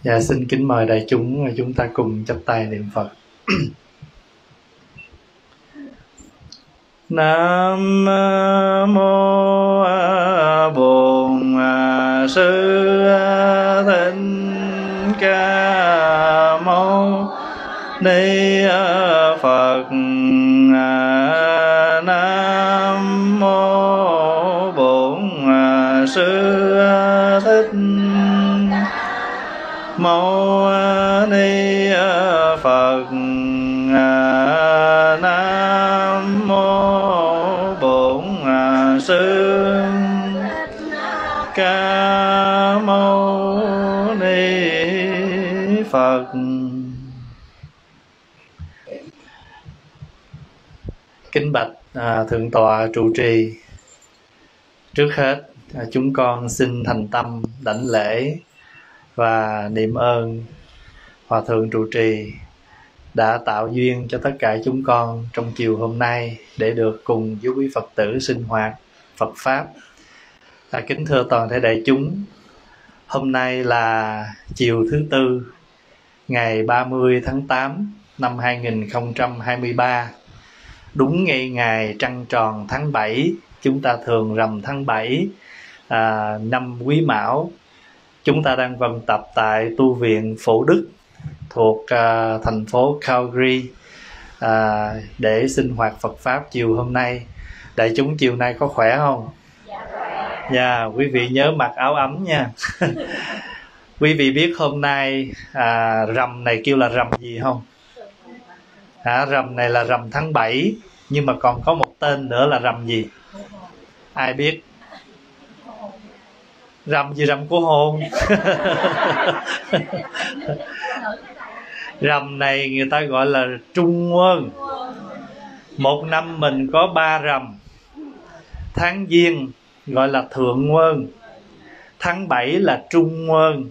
Dạ, xin kính mời đại chúng ta cùng chắp tay niệm Phật. Nam mô Bổn Sư Thích Ca Mâu Ni Phật. Nam mô Bổn Sư Thích Mâu Ni Phật. Nam mô Bổn Sư Ca Mâu Ni Phật. Kính bạch Thượng tọa trụ trì, trước hết chúng con xin thành tâm đảnh lễ và niệm ơn Hòa thượng trụ trì đã tạo duyên cho tất cả chúng con trong chiều hôm nay để được cùng với quý Phật tử sinh hoạt Phật Pháp. Kính thưa toàn thể đại chúng, hôm nay là chiều thứ Tư, ngày 30 tháng 8 năm 2023, đúng ngày trăng tròn tháng 7. Chúng ta thường rằm tháng 7 năm Quý Mão. Chúng ta đang vận tập tại tu viện Phổ Đức thuộc thành phố Calgary để sinh hoạt Phật Pháp chiều hôm nay. Đại chúng chiều nay có khỏe không? Dạ, quý vị nhớ mặc áo ấm nha. Quý vị biết hôm nay rằm này kêu là rằm gì không? Rằm này là rằm tháng 7, nhưng mà còn có một tên nữa là rằm gì? Ai biết? Rằm gì? Rằm của hồn. Rằm này người ta gọi là Trung Nguyên. Một năm mình có 3 rằm. Tháng Giêng gọi là Thượng Nguyên, tháng 7 là Trung Nguyên,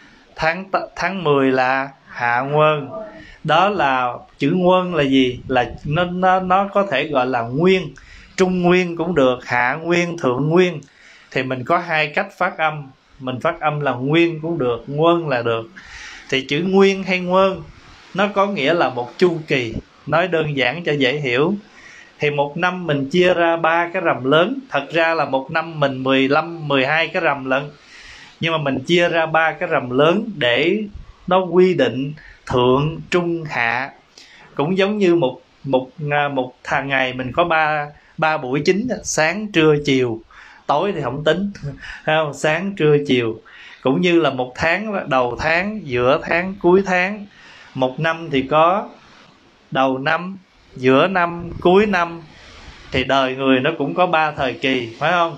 tháng 10 là Hạ Nguyên. Đó là chữ Nguyên là gì? Là nó có thể gọi là Nguyên, Trung Nguyên cũng được, Hạ Nguyên, Thượng Nguyên. Thì mình có hai cách phát âm. Mình phát âm là Nguyên cũng được, Nguyên là được. Thì chữ Nguyên hay Nguyên nó có nghĩa là một chu kỳ. Nói đơn giản cho dễ hiểu, thì một năm mình chia ra 3 cái rằm lớn. Thật ra là một năm mình 15, 12 cái rằm lận, nhưng mà mình chia ra 3 cái rằm lớn để nó quy định thượng, trung, hạ. Cũng giống như một ngày mình có 3 buổi chính: sáng, trưa, chiều. Tối thì không tính, không? Sáng, trưa, chiều. Cũng như là một tháng, đầu tháng, giữa tháng, cuối tháng. Một năm thì có đầu năm, giữa năm, cuối năm. Thì đời người nó cũng có 3 thời kỳ, phải không?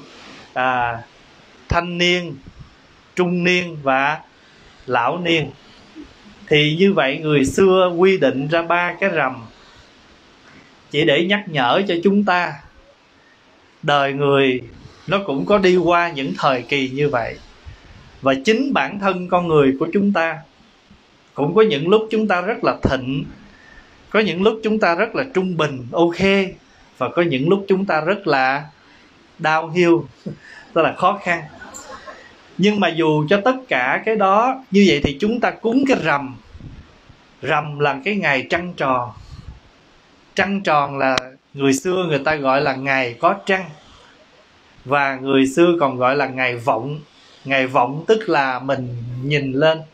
Thanh niên, trung niên và lão niên. Thì như vậy người xưa quy định ra 3 cái rằm chỉ để nhắc nhở cho chúng ta đời người nó cũng có đi qua những thời kỳ như vậy. Và chính bản thân con người của chúng ta cũng có những lúc chúng ta rất là thịnh, có những lúc chúng ta rất là trung bình, ok, và có những lúc chúng ta rất là downhill, tức là khó khăn. Nhưng mà dù cho tất cả cái đó như vậy thì chúng ta cúng cái rằm. Rằm là cái ngày trăng tròn. Trăng tròn là người xưa người ta gọi là ngày có trăng, và người xưa còn gọi là ngày vọng. Ngày vọng tức là mình nhìn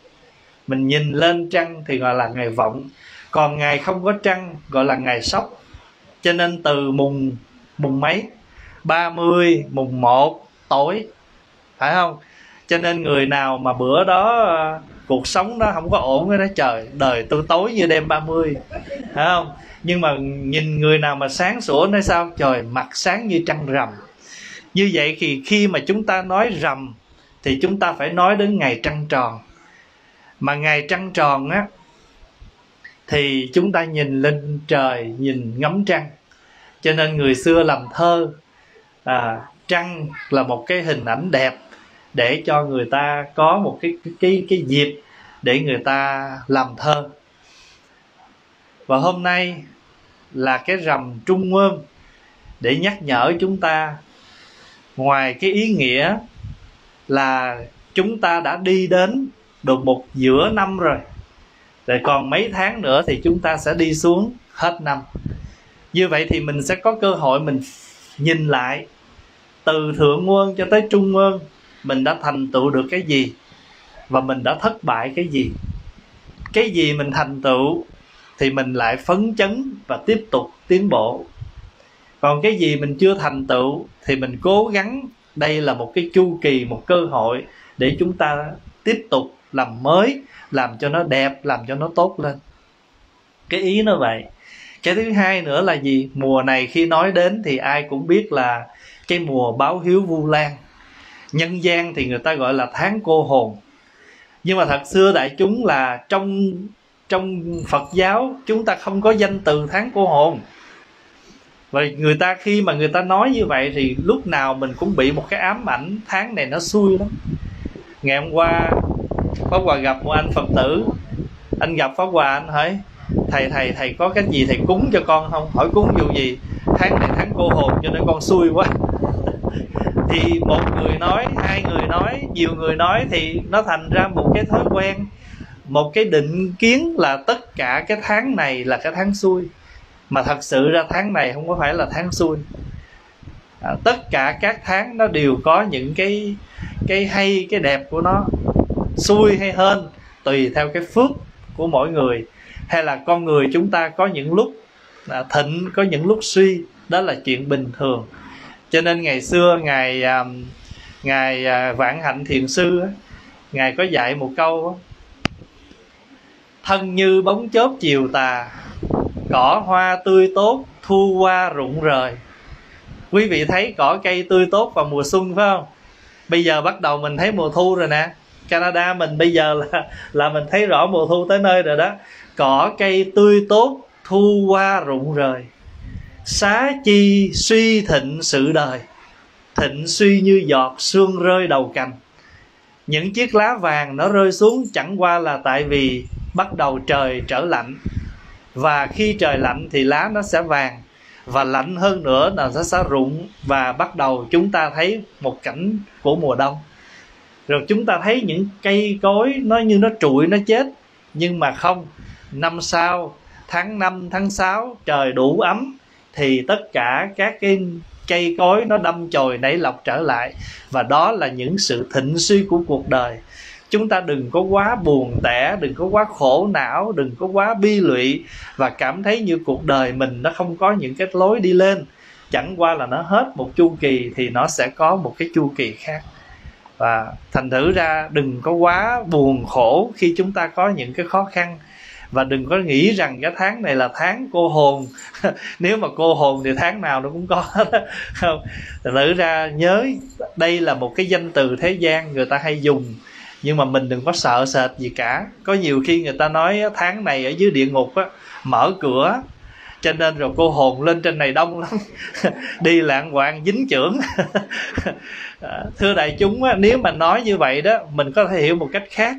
lên trăng thì gọi là ngày vọng. Còn ngày không có trăng gọi là ngày sóc. Cho nên từ mùng mấy, 30, mùng 1 tối, phải không? Cho nên người nào mà bữa đó cuộc sống nó không có ổn cái đó, trời, đời tôi tối như đêm 30, phải không? Nhưng mà nhìn người nào mà sáng sủa nói sao? Trời, mặt sáng như trăng rằm. Như vậy thì khi mà chúng ta nói rằm thì chúng ta phải nói đến ngày trăng tròn. Mà ngày trăng tròn á thì chúng ta nhìn lên trời, nhìn ngắm trăng. Cho nên người xưa làm thơ, trăng là một cái hình ảnh đẹp để cho người ta có một cái dịp để người ta làm thơ. Và hôm nay là cái rằm Trung Nguyên để nhắc nhở chúng ta, ngoài cái ý nghĩa là chúng ta đã đi đến được một giữa năm rồi, còn mấy tháng nữa thì chúng ta sẽ đi xuống hết năm. Như vậy thì mình sẽ có cơ hội mình nhìn lại từ thượng nguồn cho tới trung nguồn, mình đã thành tựu được cái gì và mình đã thất bại cái gì. Cái gì mình thành tựu thì mình lại phấn chấn và tiếp tục tiến bộ. Còn cái gì mình chưa thành tựu thì mình cố gắng. Đây là một cái chu kỳ, một cơ hội để chúng ta tiếp tục làm mới, làm cho nó đẹp, làm cho nó tốt lên. Cái ý nó vậy. Cái thứ hai nữa là gì? Mùa này khi nói đến thì ai cũng biết là cái mùa báo hiếu Vu Lan. Nhân gian thì người ta gọi là tháng cô hồn. Nhưng mà thật xưa đại chúng là trong Phật giáo chúng ta không có danh từ tháng cô hồn. Và người ta khi mà người ta nói như vậy thì lúc nào mình cũng bị một cái ám ảnh tháng này nó xui lắm. Ngày hôm qua Pháp Hòa gặp một anh Phật tử. Anh gặp Pháp Hòa, anh hỏi thầy có cái gì thầy cúng cho con không? Hỏi cúng vụ gì? Tháng này tháng cô hồn cho nên con xui quá. Thì một người nói, hai người nói, nhiều người nói thì nó thành ra một cái thói quen, một cái định kiến là tất cả cái tháng này là cái tháng xui. Mà thật sự ra tháng này không có phải là tháng xui. Tất cả các tháng nó đều có những cái hay, cái đẹp của nó. Xui hay hên tùy theo cái phước của mỗi người. Hay là con người chúng ta có những lúc thịnh, có những lúc suy. Đó là chuyện bình thường. Cho nên ngày xưa Ngài Vạn Hạnh Thiền Sư, Ngài có dạy một câu: thân như bóng chớp chiều tà, cỏ hoa tươi tốt, thu hoa rụng rời. Quý vị thấy cỏ cây tươi tốt vào mùa xuân phải không? Bây giờ bắt đầu mình thấy mùa thu rồi nè. Canada mình bây giờ là mình thấy rõ mùa thu tới nơi rồi đó. Cỏ cây tươi tốt, thu hoa rụng rời. Xá chi suy thịnh sự đời, thịnh suy như giọt sương rơi đầu cành. Những chiếc lá vàng nó rơi xuống chẳng qua là tại vì bắt đầu trời trở lạnh. Và khi trời lạnh thì lá nó sẽ vàng. Và lạnh hơn nữa là nó sẽ rụng. Và bắt đầu chúng ta thấy một cảnh của mùa đông. Rồi chúng ta thấy những cây cối nó như nó trụi, nó chết. Nhưng mà không, năm sau, tháng 5, tháng 6 trời đủ ấm thì tất cả các cái cây cối nó đâm chồi nảy lọc trở lại. Và đó là những sự thịnh suy của cuộc đời. Chúng ta đừng có quá buồn tẻ, đừng có quá khổ não, đừng có quá bi lụy và cảm thấy như cuộc đời mình nó không có những cái lối đi lên. Chẳng qua là nó hết một chu kỳ thì nó sẽ có một cái chu kỳ khác. Và thành thử ra đừng có quá buồn khổ khi chúng ta có những cái khó khăn. Và đừng có nghĩ rằng cái tháng này là tháng cô hồn. Nếu mà cô hồn thì tháng nào nó cũng có không? Thành thử ra nhớ đây là một cái danh từ thế gian người ta hay dùng. Nhưng mà mình đừng có sợ sệt gì cả. Có nhiều khi người ta nói tháng này ở dưới địa ngục á, mở cửa, cho nên rồi cô hồn lên trên này đông lắm. Đi lạng quạng dính chưởng. Thưa đại chúng á, nếu mà nói như vậy đó, mình có thể hiểu một cách khác.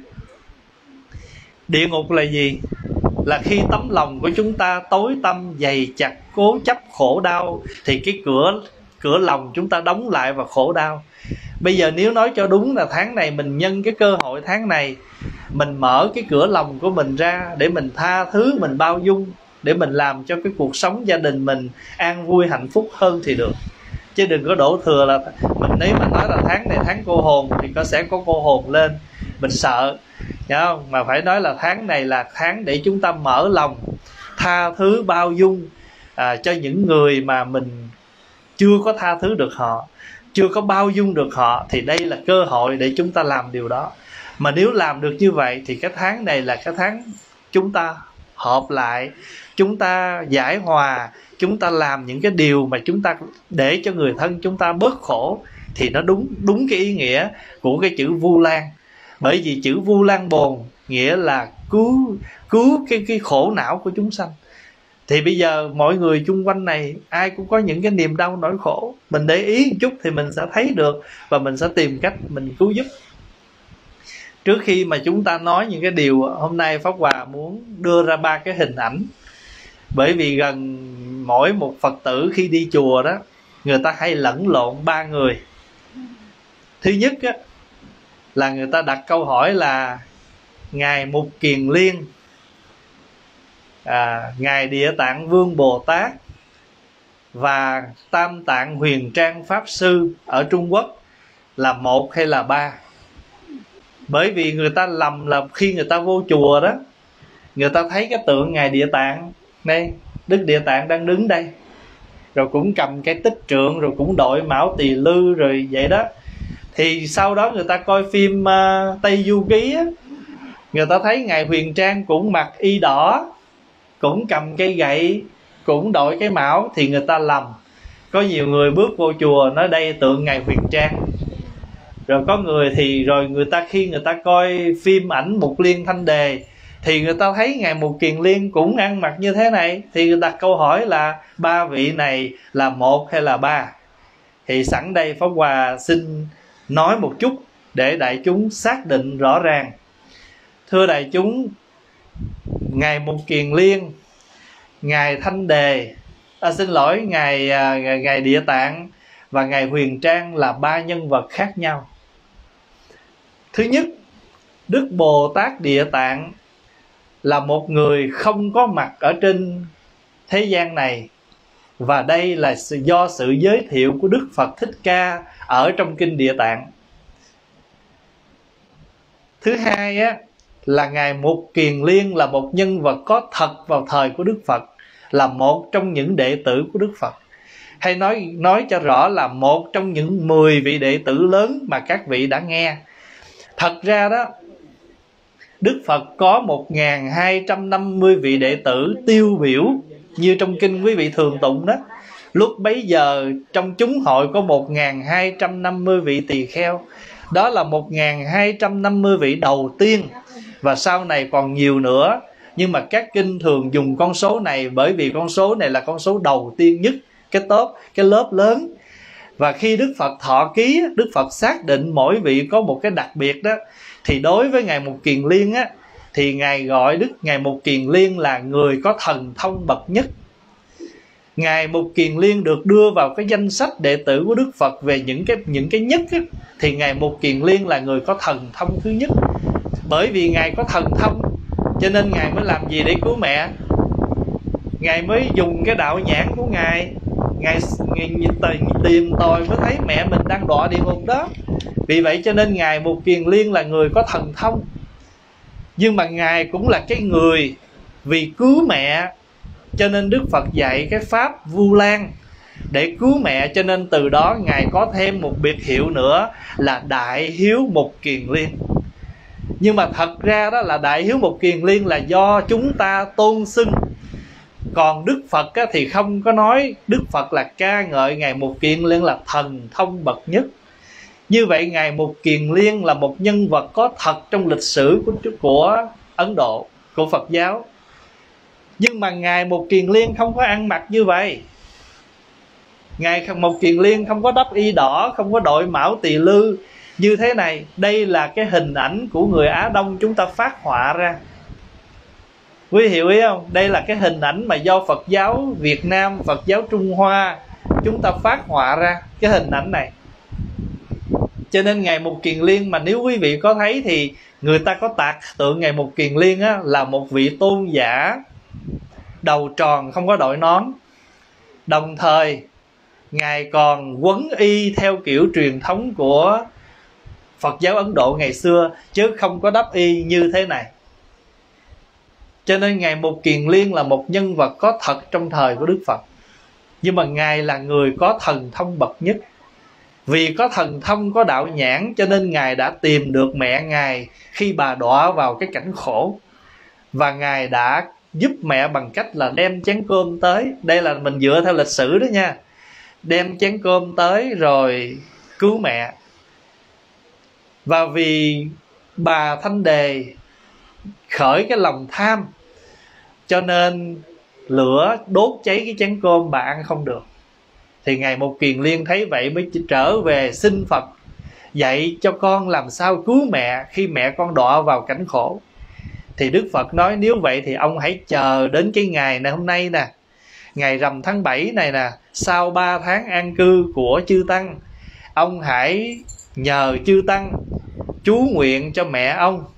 Địa ngục là gì? Là khi tấm lòng của chúng ta tối tăm, dày chặt, cố chấp, khổ đau, thì cái cửa lòng chúng ta đóng lại và khổ đau. Bây giờ nếu nói cho đúng là tháng này mình nhân cái cơ hội tháng này, mình mở cái cửa lòng của mình ra để mình tha thứ, mình bao dung, để mình làm cho cái cuộc sống gia đình mình an vui hạnh phúc hơn thì được. Chứ đừng có đổ thừa là mình, nếu mà nói là tháng này tháng cô hồn thì sẽ có cô hồn lên, mình sợ, hiểu không? Mà phải nói là tháng này là tháng để chúng ta mở lòng, tha thứ, bao dung cho những người mà mình chưa có tha thứ được họ, chưa có bao dung được họ, thì đây là cơ hội để chúng ta làm điều đó. Mà nếu làm được như vậy thì cái tháng này là cái tháng chúng ta hợp lại, chúng ta giải hòa, chúng ta làm những cái điều mà chúng ta để cho người thân chúng ta bớt khổ, thì nó đúng cái ý nghĩa của cái chữ Vu Lan. Bởi vì chữ Vu Lan Bồn nghĩa là cứu cái khổ não của chúng sanh. Thì bây giờ mọi người chung quanh này ai cũng có những cái niềm đau nỗi khổ, mình để ý một chút thì mình sẽ thấy được và mình sẽ tìm cách mình cứu giúp. Trước khi mà chúng ta nói những cái điều, hôm nay Pháp Hòa muốn đưa ra 3 cái hình ảnh. Bởi vì gần mỗi một Phật tử khi đi chùa đó, người ta hay lẫn lộn 3 người. Thứ nhất á, là người ta đặt câu hỏi là Ngài Mục Kiền Liên, Ngài Địa Tạng Vương Bồ Tát và Tam Tạng Huyền Trang Pháp Sư ở Trung Quốc là một hay là ba? Bởi vì người ta lầm là khi người ta vô chùa đó, người ta thấy cái tượng Ngài Địa Tạng đây, Đức Địa Tạng đang đứng đây, rồi cũng cầm cái tích trượng, rồi cũng đội mão tỳ lư rồi vậy đó. Thì sau đó người ta coi phim Tây Du Ký á, người ta thấy Ngài Huyền Trang cũng mặc y đỏ, cũng cầm cây gậy, cũng đội cái mão, thì người ta lầm. Có nhiều người bước vô chùa nói đây tượng Ngài Huyền Trang. Rồi có người thì rồi người ta khi người ta coi phim ảnh Mục Liên Thanh Đề thì người ta thấy Ngài Mục Kiền Liên cũng ăn mặc như thế này, thì người đặt câu hỏi là ba vị này là một hay là ba? Thì sẵn đây Pháp Hòa xin nói một chút để đại chúng xác định rõ ràng. Thưa đại chúng, Ngài Mục Kiền Liên, Ngài Thanh Đề, Ngài Địa Tạng và Ngài Huyền Trang là ba nhân vật khác nhau. Thứ nhất, Đức Bồ Tát Địa Tạng là một người không có mặt ở trên thế gian này, và đây là do sự giới thiệu của Đức Phật Thích Ca ở trong kinh Địa Tạng. Thứ hai á, là Ngài Mục Kiền Liên là một nhân vật có thật vào thời của Đức Phật, là một trong những đệ tử của Đức Phật, hay nói cho rõ là một trong những 10 vị đệ tử lớn mà các vị đã nghe. Thật ra đó, Đức Phật có 1250 vị đệ tử tiêu biểu, như trong kinh quý vị thường tụng đó. Lúc bấy giờ trong chúng hội có 1250 vị tỳ kheo. Đó là 1250 vị đầu tiên, và sau này còn nhiều nữa. Nhưng mà các kinh thường dùng con số này bởi vì con số này là con số đầu tiên nhất, cái lớp lớn. Và khi Đức Phật thọ ký, Đức Phật xác định mỗi vị có một cái đặc biệt đó. Thì đối với Ngài Mục Kiền Liên á, thì Ngài gọi Ngài Mục Kiền Liên là người có thần thông bậc nhất. Ngài Mục Kiền Liên được đưa vào cái danh sách đệ tử của Đức Phật về những cái nhất á, thì Ngài Mục Kiền Liên là người có thần thông thứ nhất. Bởi vì Ngài có thần thông cho nên Ngài mới làm gì để cứu mẹ? Ngài mới dùng cái đạo nhãn của Ngài tìm tòi mới thấy mẹ mình đang đọa địa ngục đó. Vì vậy cho nên Ngài Mục Kiền Liên là người có thần thông. Nhưng mà Ngài cũng là cái người vì cứu mẹ cho nên Đức Phật dạy cái pháp Vu Lan để cứu mẹ, cho nên từ đó Ngài có thêm một biệt hiệu nữa là Đại Hiếu Mục Kiền Liên. Nhưng mà thật ra đó là Đại Hiếu Mục Kiền Liên là do chúng ta tôn xưng. Còn Đức Phật á, thì không có nói. Đức Phật là ca ngợi Ngài Mục Kiền Liên là thần thông bậc nhất. Như vậy Ngài Mục Kiền Liên là một nhân vật có thật trong lịch sử của Ấn Độ, của Phật giáo. Nhưng mà Ngài Mục Kiền Liên không có ăn mặc như vậy. Ngài Mục Kiền Liên không có đắp y đỏ, không có đội mão tỳ lư như thế này. Đây là cái hình ảnh của người Á Đông chúng ta phát họa ra. Quý hiểu ý không? Đây là cái hình ảnh mà do Phật giáo Việt Nam, Phật giáo Trung Hoa chúng ta phát họa ra cái hình ảnh này. Cho nên Ngài Mục Kiền Liên mà nếu quý vị có thấy thì người ta có tạc tượng Ngài Mục Kiền Liên á, là một vị tôn giả đầu tròn, không có đội nón. Đồng thời Ngài còn quấn y theo kiểu truyền thống của Phật giáo Ấn Độ ngày xưa, chứ không có đắp y như thế này. Cho nên Ngài Mục Kiền Liên là một nhân vật có thật trong thời của Đức Phật. Nhưng mà Ngài là người có thần thông bậc nhất. Vì có thần thông, có đạo nhãn, cho nên Ngài đã tìm được mẹ Ngài khi bà đọa vào cái cảnh khổ. Và Ngài đã giúp mẹ bằng cách là đem chén cơm tới. Đây là mình dựa theo lịch sử đó nha. Đem chén cơm tới rồi cứu mẹ. Và vì bà Thanh Đề khởi cái lòng tham, cho nên lửa đốt cháy cái chén cơm, bà ăn không được. Thì Ngài Mục Kiền Liên thấy vậy mới trở về xin Phật dạy cho con làm sao cứu mẹ khi mẹ con đọa vào cảnh khổ. Thì Đức Phật nói nếu vậy thì ông hãy chờ đến cái ngày này hôm nay nè, ngày rằm tháng 7 này nè, sau 3 tháng an cư của chư Tăng, ông hãy nhờ chư Tăng chú nguyện cho mẹ ông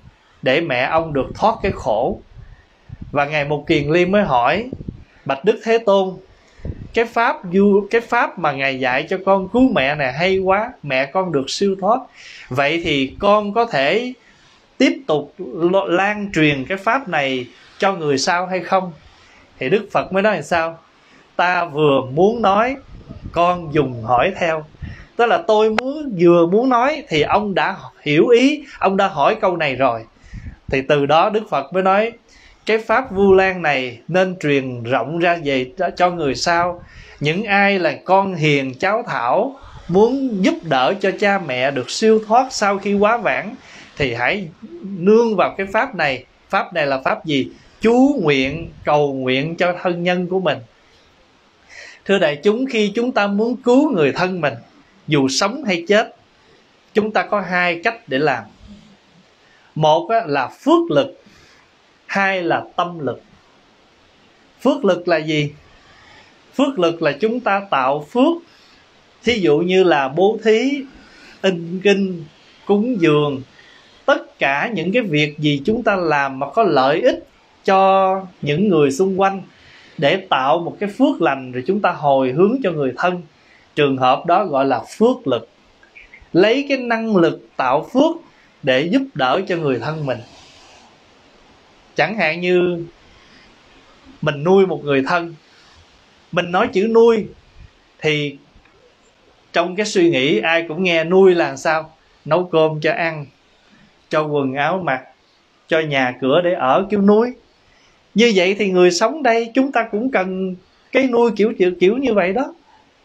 để mẹ ông được thoát cái khổ. Và Ngài Mục Kiền Liên mới hỏi: bạch Đức Thế Tôn, cái pháp mà Ngài dạy cho con cứu mẹ này hay quá, mẹ con được siêu thoát, vậy thì con có thể tiếp tục lan truyền cái pháp này cho người sau hay không? Thì Đức Phật mới nói là sao? Ta vừa muốn nói, con dùng hỏi theo. Tức là tôi vừa muốn nói thì ông đã hiểu ý, ông đã hỏi câu này rồi. Thì từ đó Đức Phật mới nói cái pháp Vu Lan này nên truyền rộng ra về cho người sau. Những ai là con hiền cháu thảo, muốn giúp đỡ cho cha mẹ được siêu thoát sau khi quá vãng, thì hãy nương vào cái pháp này. Pháp này là pháp gì? Chú nguyện, cầu nguyện cho thân nhân của mình. Thưa đại chúng, khi chúng ta muốn cứu người thân mình, dù sống hay chết, chúng ta có hai cách để làm. Một là phước lực, hai là tâm lực. Phước lực là gì? Phước lực là chúng ta tạo phước. Thí dụ như là bố thí, in kinh, cúng dường, tất cả những cái việc gì chúng ta làm mà có lợi ích cho những người xung quanh, để tạo một cái phước lành rồi chúng ta hồi hướng cho người thân. Trường hợp đó gọi là phước lực. Lấy cái năng lực tạo phước để giúp đỡ cho người thân mình. Chẳng hạn như mình nuôi một người thân. Mình nói chữ nuôi thì trong cái suy nghĩ ai cũng nghe nuôi là sao? Nấu cơm cho ăn, cho quần áo mặc, cho nhà cửa để ở, kêu nuôi. Như vậy thì người sống đây chúng ta cũng cần cái nuôi kiểu như vậy đó.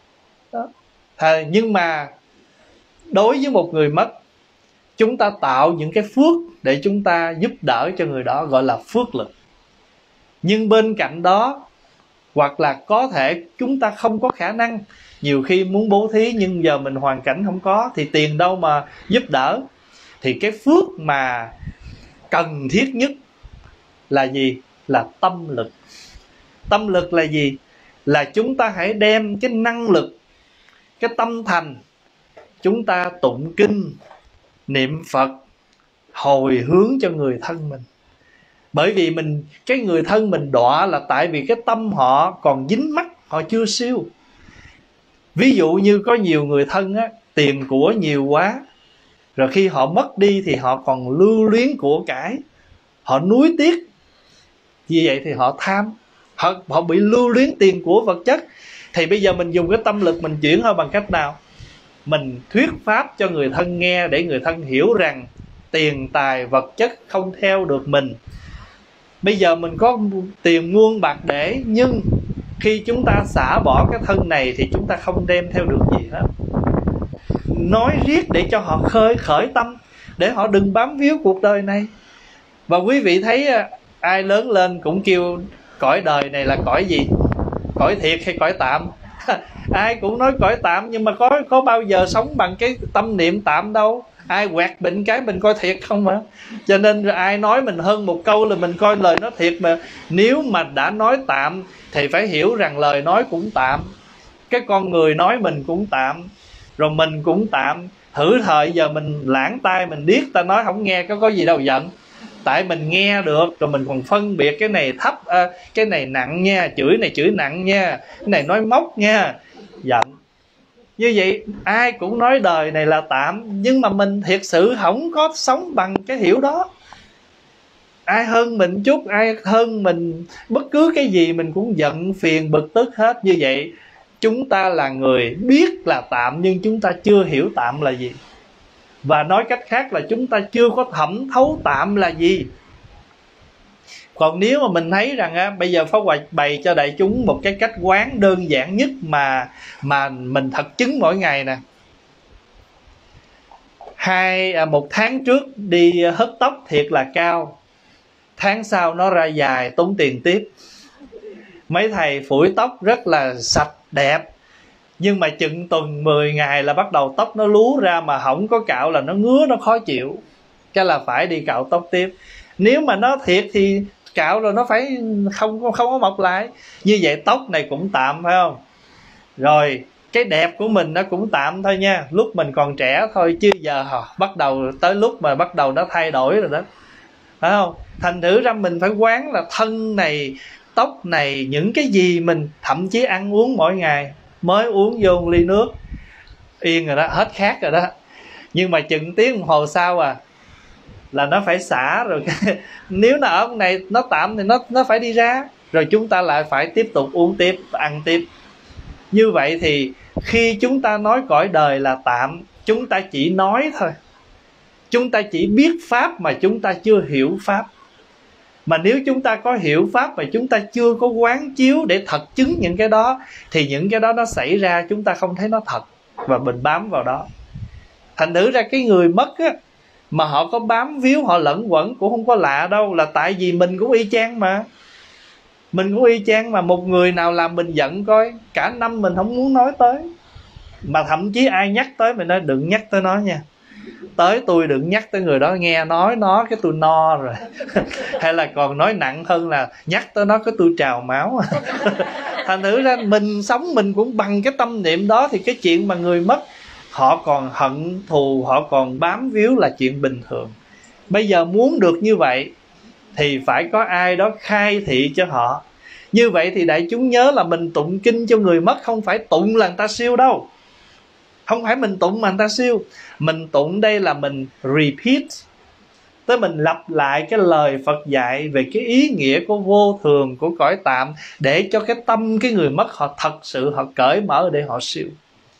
Nhưng mà đối với một người mất, chúng ta tạo những cái phước để chúng ta giúp đỡ cho người đó, gọi là phước lực. Nhưng bên cạnh đó, hoặc là có thể chúng ta không có khả năng, nhiều khi muốn bố thí nhưng giờ mình hoàn cảnh không có, thì tiền đâu mà giúp đỡ. Thì cái phước mà cần thiết nhất là gì? Là tâm lực. Tâm lực là gì? Là chúng ta hãy đem cái năng lực, cái tâm thành, chúng ta tụng kinh, niệm Phật, hồi hướng cho người thân mình. Bởi vì cái người thân mình đọa là tại vì cái tâm họ còn dính mắc, họ chưa siêu. Ví dụ như có nhiều người thân á, tiền của nhiều quá, rồi khi họ mất đi thì họ còn lưu luyến của cải, họ nuối tiếc. Vì vậy thì họ tham, họ bị lưu luyến tiền của vật chất. Thì bây giờ mình dùng cái tâm lực mình chuyển họ bằng cách nào? Mình thuyết pháp cho người thân nghe, để người thân hiểu rằng tiền tài vật chất không theo được mình. Bây giờ mình có tiền muôn bạc để, nhưng khi chúng ta xả bỏ cái thân này thì chúng ta không đem theo được gì hết. Nói riết để cho họ khởi tâm, để họ đừng bám víu cuộc đời này. Và quý vị thấy ai lớn lên cũng kêu cõi đời này là cõi gì? Cõi thiệt hay cõi tạm? Ai cũng nói cõi tạm, nhưng mà có bao giờ sống bằng cái tâm niệm tạm đâu. Ai quẹt bệnh cái mình coi thiệt không mà. Cho nên ai nói mình hơn một câu là mình coi lời nó thiệt mà. Nếu mà đã nói tạm thì phải hiểu rằng lời nói cũng tạm, cái con người nói mình cũng tạm, rồi mình cũng tạm. Thử thời giờ mình lãng tai, mình điếc, ta nói không nghe có gì đâu giận. Tại mình nghe được, rồi mình còn phân biệt cái này thấp, cái này nặng nha, chửi này chửi nặng nha, cái này nói móc nha, giận. Như vậy ai cũng nói đời này là tạm, nhưng mà mình thiệt sự không có sống bằng cái hiểu đó. Ai hơn mình chút, ai hơn mình bất cứ cái gì mình cũng giận phiền bực tức hết. Như vậy chúng ta là người biết là tạm, nhưng chúng ta chưa hiểu tạm là gì. Và nói cách khác là chúng ta chưa có thẩm thấu tạm là gì. Còn nếu mà mình thấy rằng bây giờ Pháp Hòa bày cho đại chúng một cái cách quán đơn giản nhất mà mình thật chứng mỗi ngày nè. Một tháng trước đi hớt tóc thiệt là cao, tháng sau nó ra dài tốn tiền tiếp. Mấy thầy phủi tóc rất là sạch đẹp, nhưng mà chừng tuần 10 ngày là bắt đầu tóc nó lú ra, mà không có cạo là nó ngứa, nó khó chịu, cái là phải đi cạo tóc tiếp. Nếu mà nó thiệt thì cạo rồi nó phải không có mọc lại. Như vậy tóc này cũng tạm, phải không? Rồi cái đẹp của mình nó cũng tạm thôi nha, lúc mình còn trẻ thôi, chứ giờ bắt đầu tới lúc mà bắt đầu nó thay đổi rồi đó. phải không? Thành thử ra mình phải quán là thân này, tóc này, những cái gì mình thậm chí ăn uống mỗi ngày, mới uống vô một ly nước yên rồi đó, hết khát rồi đó, nhưng mà chừng tiếng đồng hồ sau là nó phải xả rồi. Nếu nó ở này nó tạm thì nó phải đi ra, rồi chúng ta lại phải tiếp tục uống tiếp, ăn tiếp. Như vậy thì khi chúng ta nói cõi đời là tạm, chúng ta chỉ nói thôi, chúng ta chỉ biết pháp mà chúng ta chưa hiểu pháp. Mà nếu chúng ta có hiểu pháp mà chúng ta chưa có quán chiếu để thật chứng những cái đó, thì những cái đó nó xảy ra chúng ta không thấy nó thật, và mình bám vào đó. Thành thử ra cái người mất á, mà họ có bám víu, họ lẫn quẩn cũng không có lạ đâu, là tại vì mình cũng y chang mà. Mình cũng y chang mà. Một người nào làm mình giận coi, cả năm mình không muốn nói tới, mà thậm chí ai nhắc tới mình nói đừng nhắc tới nó nha, tới tôi đừng nhắc tới người đó, nghe nói nó cái tôi no rồi. Hay là còn nói nặng hơn là nhắc tới nó cái tôi trào máu. Thành thử ra mình sống mình cũng bằng cái tâm niệm đó, thì cái chuyện mà người mất họ còn hận thù, họ còn bám víu là chuyện bình thường. Bây giờ muốn được như vậy thì phải có ai đó khai thị cho họ. Như vậy thì đại chúng nhớ là mình tụng kinh cho người mất, không phải tụng là người ta siêu đâu. Không phải mình tụng mà người ta siêu. Mình tụng đây là mình repeat, tới mình lặp lại cái lời Phật dạy về cái ý nghĩa của vô thường, của cõi tạm, để cho cái tâm cái người mất họ thật sự họ cởi mở để họ siêu.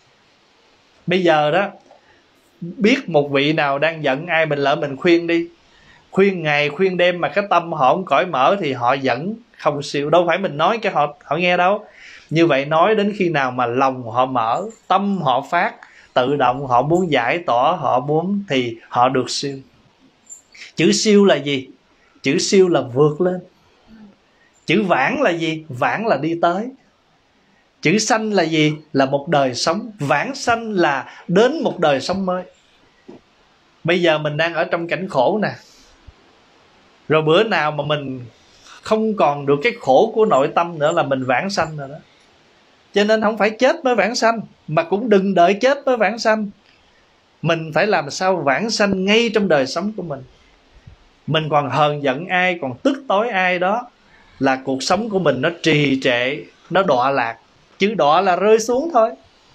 Bây giờ đó, biết một vị nào đang giận ai, mình lỡ mình khuyên đi, khuyên ngày khuyên đêm mà cái tâm họ không cởi mở thì họ vẫn không siêu. Đâu phải mình nói cho họ nghe đâu. Như vậy nói đến khi nào mà lòng họ mở, tâm họ phát, tự động họ muốn giải tỏa, họ muốn thì họ được siêu. Chữ siêu là gì? Chữ siêu là vượt lên. Chữ vãng là gì? Vãng là đi tới. Chữ sanh là gì? Là một đời sống. Vãng sanh là đến một đời sống mới. Bây giờ mình đang ở trong cảnh khổ nè, rồi bữa nào mà mình không còn được cái khổ của nội tâm nữa là mình vãng sanh rồi đó. Cho nên không phải chết mới vãng sanh, mà cũng đừng đợi chết mới vãng sanh. Mình phải làm sao vãng sanh ngay trong đời sống của mình. Mình còn hờn giận ai, còn tức tối ai đó, là cuộc sống của mình nó trì trệ, nó đọa lạc. Chữ đọa là rơi xuống thôi.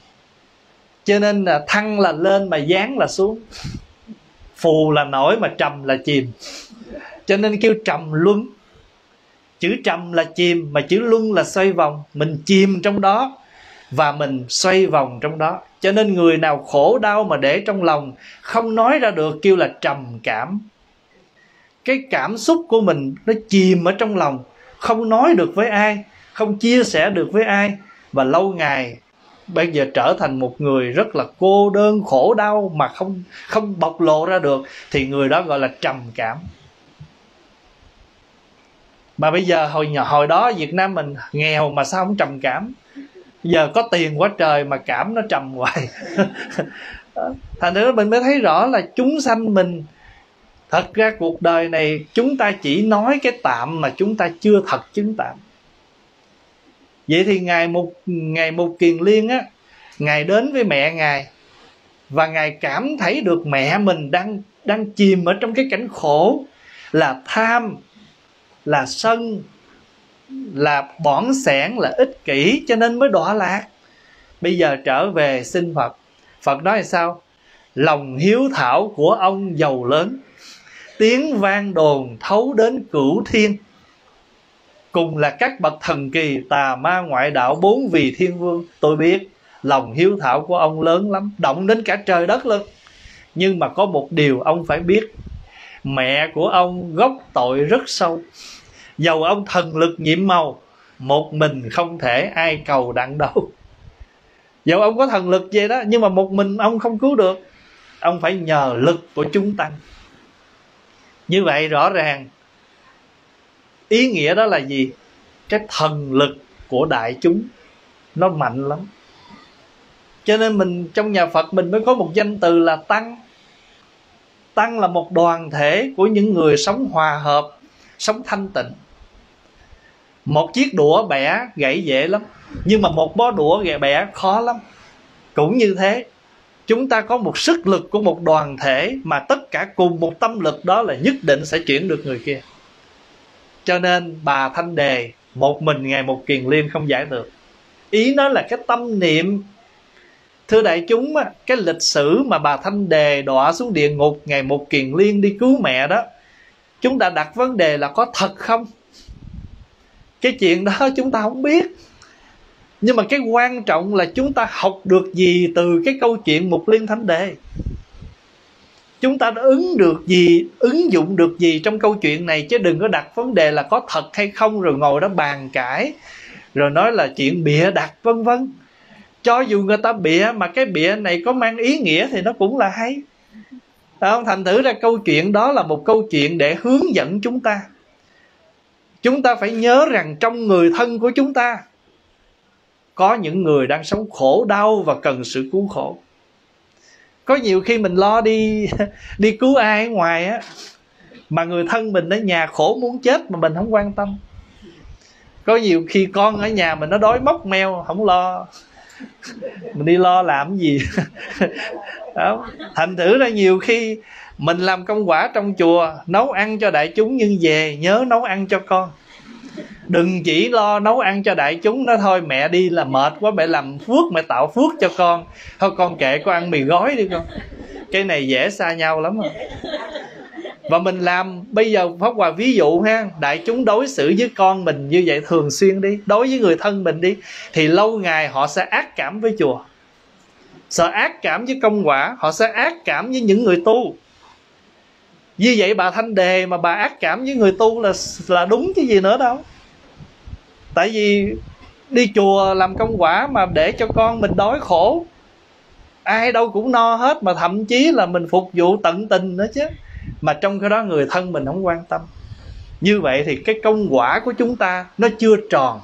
Cho nên là thăng là lên mà giáng là xuống, phù là nổi mà trầm là chìm. Cho nên kêu trầm luân. Chữ trầm là chìm, mà chữ luân là xoay vòng. Mình chìm trong đó và mình xoay vòng trong đó. Cho nên người nào khổ đau mà để trong lòng, không nói ra được, kêu là trầm cảm. Cái cảm xúc của mình nó chìm ở trong lòng, không nói được với ai, không chia sẻ được với ai, và lâu ngày bây giờ trở thành một người rất là cô đơn, khổ đau mà không bộc lộ ra được, thì người đó gọi là trầm cảm. Mà bây giờ hồi đó Việt Nam mình nghèo mà sao không trầm cảm? Giờ có tiền quá trời mà cảm nó trầm hoài. Thành ra mình mới thấy rõ là chúng sanh mình, thật ra cuộc đời này chúng ta chỉ nói cái tạm mà chúng ta chưa thật chứng tạm. Vậy thì Ngài Mục Kiền Liên á, Ngài đến với mẹ Ngài, và Ngài cảm thấy được mẹ mình đang chìm ở trong cái cảnh khổ, là tham, là sân, là bỏn sẻn, là ích kỷ, cho nên mới đọa lạc. Bây giờ trở về xin Phật. Phật nói là sao? Lòng hiếu thảo của ông giàu lớn, tiếng vang đồn thấu đến cửu thiên. Cùng là các bậc thần kỳ, tà ma ngoại đạo, 4 vị thiên vương. Tôi biết lòng hiếu thảo của ông lớn lắm, động đến cả trời đất luôn. Nhưng mà có một điều ông phải biết, mẹ của ông gốc tội rất sâu. Dầu ông thần lực nhiệm màu, một mình không thể ai cầu đặng đâu. Dầu ông có thần lực vậy đó, nhưng mà một mình ông không cứu được, ông phải nhờ lực của chúng tăng. Như vậy rõ ràng ý nghĩa đó là gì? Cái thần lực của đại chúng nó mạnh lắm. Cho nên mình trong nhà Phật mình mới có một danh từ là tăng. Tăng là một đoàn thể của những người sống hòa hợp, sống thanh tịnh. Một chiếc đũa bẻ gãy dễ lắm, nhưng mà một bó đũa bẻ khó lắm. Cũng như thế, Chúng ta có một sức lực của một đoàn thể mà tất cả cùng một tâm lực, đó là nhất định sẽ chuyển được người kia. Cho nên bà Thanh Đề một mình Ngài Mục Kiền Liên không giải được. Ý nói là cái tâm niệm. Thưa đại chúng, cái lịch sử mà bà Thanh Đề đọa xuống địa ngục, Ngài Mục Kiền Liên đi cứu mẹ đó, chúng ta đặt vấn đề là có thật không? Cái chuyện đó chúng ta không biết. Nhưng mà cái quan trọng là chúng ta học được gì từ cái câu chuyện Mục Liên Thanh Đề. Chúng ta đã ứng dụng được gì trong câu chuyện này, chứ đừng có đặt vấn đề là có thật hay không rồi ngồi đó bàn cãi, rồi nói là chuyện bịa đặt vân vân. Cho dù người ta bịa mà cái bịa này có mang ý nghĩa thì nó cũng là hay. Thành thử ra câu chuyện đó là một câu chuyện để hướng dẫn chúng ta. Chúng ta phải nhớ rằng trong người thân của chúng ta có những người đang sống khổ đau và cần sự cứu khổ. Có nhiều khi mình lo đi cứu ai ở ngoài á, mà người thân mình ở nhà khổ muốn chết mà mình không quan tâm. Có nhiều khi con ở nhà mình nó đói móc meo, không lo, mình đi lo làm gì. Đó. Thành thử ra nhiều khi mình làm công quả trong chùa, nấu ăn cho đại chúng, nhưng về nhớ nấu ăn cho con. Đừng chỉ lo nấu ăn cho đại chúng đó thôi, mẹ đi là mệt quá, mẹ làm phước, mẹ tạo phước cho con. Thôi con kệ con ăn mì gói đi con. Cái này dễ xa nhau lắm rồi. Và mình làm, bây giờ Pháp Hòa ví dụ ha, đại chúng đối xử với con mình như vậy thường xuyên đi, đối với người thân mình đi, thì lâu ngày họ sẽ ác cảm với chùa, sẽ ác cảm với công quả, họ sẽ ác cảm với những người tu. Như vậy bà Thanh Đề mà bà ác cảm với người tu là đúng chứ gì nữa đâu. Tại vì đi chùa làm công quả mà để cho con mình đói khổ, ai đâu cũng no hết, mà thậm chí là mình phục vụ tận tình nữa chứ, mà trong cái đó người thân mình không quan tâm. Như vậy thì cái công quả của chúng ta nó chưa tròn.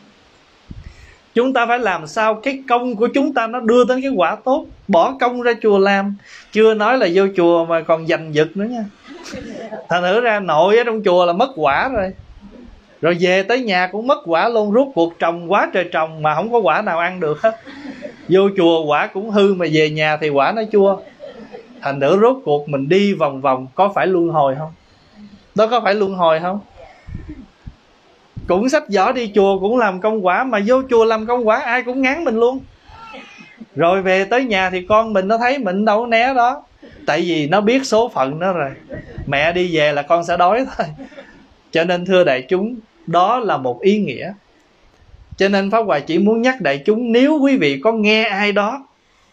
Chúng ta phải làm sao cái công của chúng ta nó đưa đến cái quả tốt. Bỏ công ra chùa làm, chưa nói là vô chùa mà còn giành giật nữa nha. Thành thử ra nội ở trong chùa là mất quả rồi, rồi về tới nhà cũng mất quả luôn. Rốt cuộc trồng quá trời trồng mà không có quả nào ăn được hết. Vô chùa quả cũng hư, mà về nhà thì quả nó chua. Thành thử rốt cuộc mình đi vòng vòng, có phải luân hồi không? Đó có phải luân hồi không? Cũng sách vở đi chùa cũng làm công quả, mà vô chùa làm công quả ai cũng ngán mình luôn. Rồi về tới nhà thì con mình nó thấy mình đâu có né đó, tại vì nó biết số phận nó rồi. Mẹ đi về là con sẽ đói thôi. Cho nên thưa đại chúng, đó là một ý nghĩa. Cho nên Pháp Hòa chỉ muốn nhắc đại chúng, nếu quý vị có nghe ai đó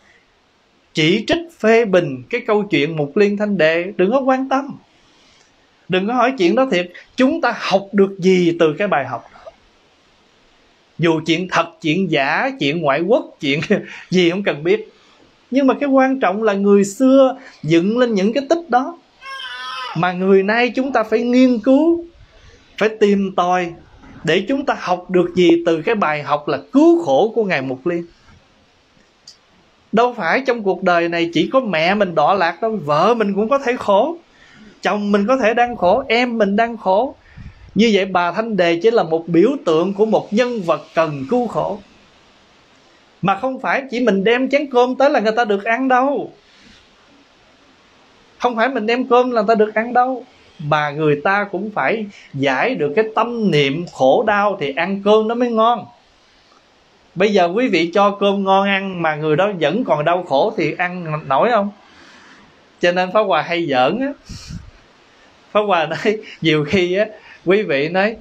chỉ trích phê bình cái câu chuyện Mục Liên Thanh Đề, đừng có quan tâm, đừng có hỏi chuyện đó thiệt. Chúng ta học được gì từ cái bài học đó? Dù chuyện thật, chuyện giả, chuyện ngoại quốc, chuyện gì không cần biết, nhưng mà cái quan trọng là người xưa dựng lên những cái tích đó, mà người nay chúng ta phải nghiên cứu, phải tìm tòi để chúng ta học được gì từ cái bài học là cứu khổ của Ngài Mục Liên. Đâu phải trong cuộc đời này chỉ có mẹ mình đọa lạc đâu, vợ mình cũng có thể khổ, chồng mình có thể đang khổ, em mình đang khổ. Như vậy bà Thanh Đề chỉ là một biểu tượng của một nhân vật cần cứu khổ. Mà không phải chỉ mình đem chén cơm tới là người ta được ăn đâu. Không phải mình đem cơm là người ta được ăn đâu, mà người ta cũng phải giải được cái tâm niệm khổ đau thì ăn cơm nó mới ngon. Bây giờ quý vị cho cơm ngon ăn mà người đó vẫn còn đau khổ thì ăn nổi không? Cho nên Pháp Hòa hay giỡn á. Pháp Hòa nói nhiều khi á, quý vị nói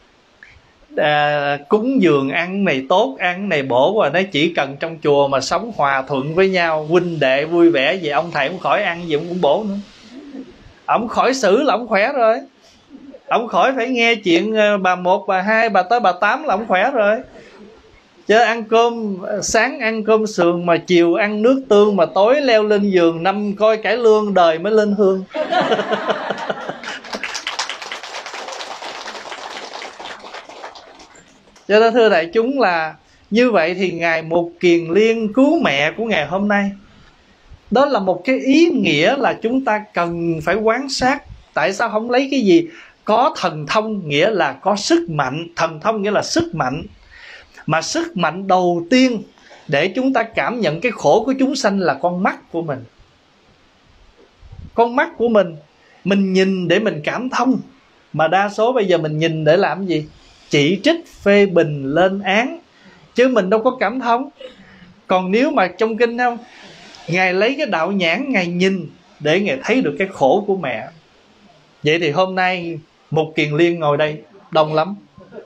cúng dường ăn này tốt, ăn này bổ, và nói chỉ cần trong chùa mà sống hòa thuận với nhau, huynh đệ vui vẻ vậy, ông thầy cũng khỏi ăn gì cũng bổ nữa. Ông khỏi xử là ông khỏe rồi. Ông khỏi phải nghe chuyện bà 1, bà 2, bà tới bà 8 là ông khỏe rồi. Chứ ăn cơm, sáng ăn cơm sườn mà chiều ăn nước tương, mà tối leo lên giường nằm coi cải lương, đời mới lên hương. Cho nên thưa đại chúng là như vậy thì Ngài Mục Kiền Liên cứu mẹ của ngày hôm nay, đó là một cái ý nghĩa là chúng ta cần phải quan sát. Tại sao không lấy cái gì? Có thần thông nghĩa là có sức mạnh. Thần thông nghĩa là sức mạnh. Mà sức mạnh đầu tiên để chúng ta cảm nhận cái khổ của chúng sanh là con mắt của mình. Con mắt của mình nhìn để mình cảm thông, mà đa số bây giờ mình nhìn để làm gì? Chỉ trích, phê bình, lên án, chứ mình đâu có cảm thông. Còn nếu mà trong kinh không, Ngài lấy cái đạo nhãn Ngài nhìn để Ngài thấy được cái khổ của mẹ. Vậy thì hôm nay Mục Kiền Liên ngồi đây đông lắm,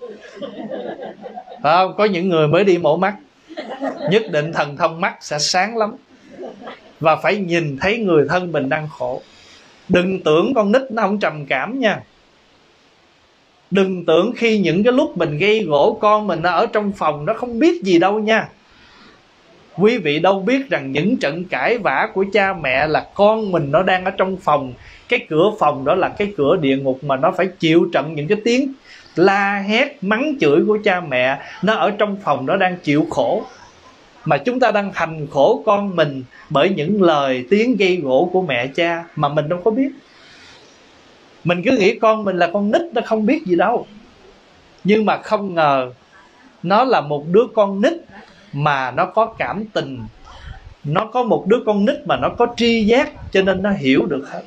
phải không? Có những người mới đi mổ mắt, nhất định thần thông mắt sẽ sáng lắm, và phải nhìn thấy người thân mình đang khổ. Đừng tưởng con nít nó không trầm cảm nha. Đừng tưởng khi những cái lúc mình gây gổ con mình, nó ở trong phòng nó không biết gì đâu nha. Quý vị đâu biết rằng những trận cãi vã của cha mẹ là con mình nó đang ở trong phòng. Cái cửa phòng đó là cái cửa địa ngục, mà nó phải chịu trận những cái tiếng la hét mắng chửi của cha mẹ. Nó ở trong phòng nó đang chịu khổ, mà chúng ta đang hành khổ con mình bởi những lời tiếng gây gổ của mẹ cha mà mình đâu có biết. Mình cứ nghĩ con mình là con nít, nó không biết gì đâu. Nhưng mà không ngờ nó là một đứa con nít mà nó có cảm tình. Nó có một đứa con nít mà nó có tri giác, cho nên nó hiểu được hết.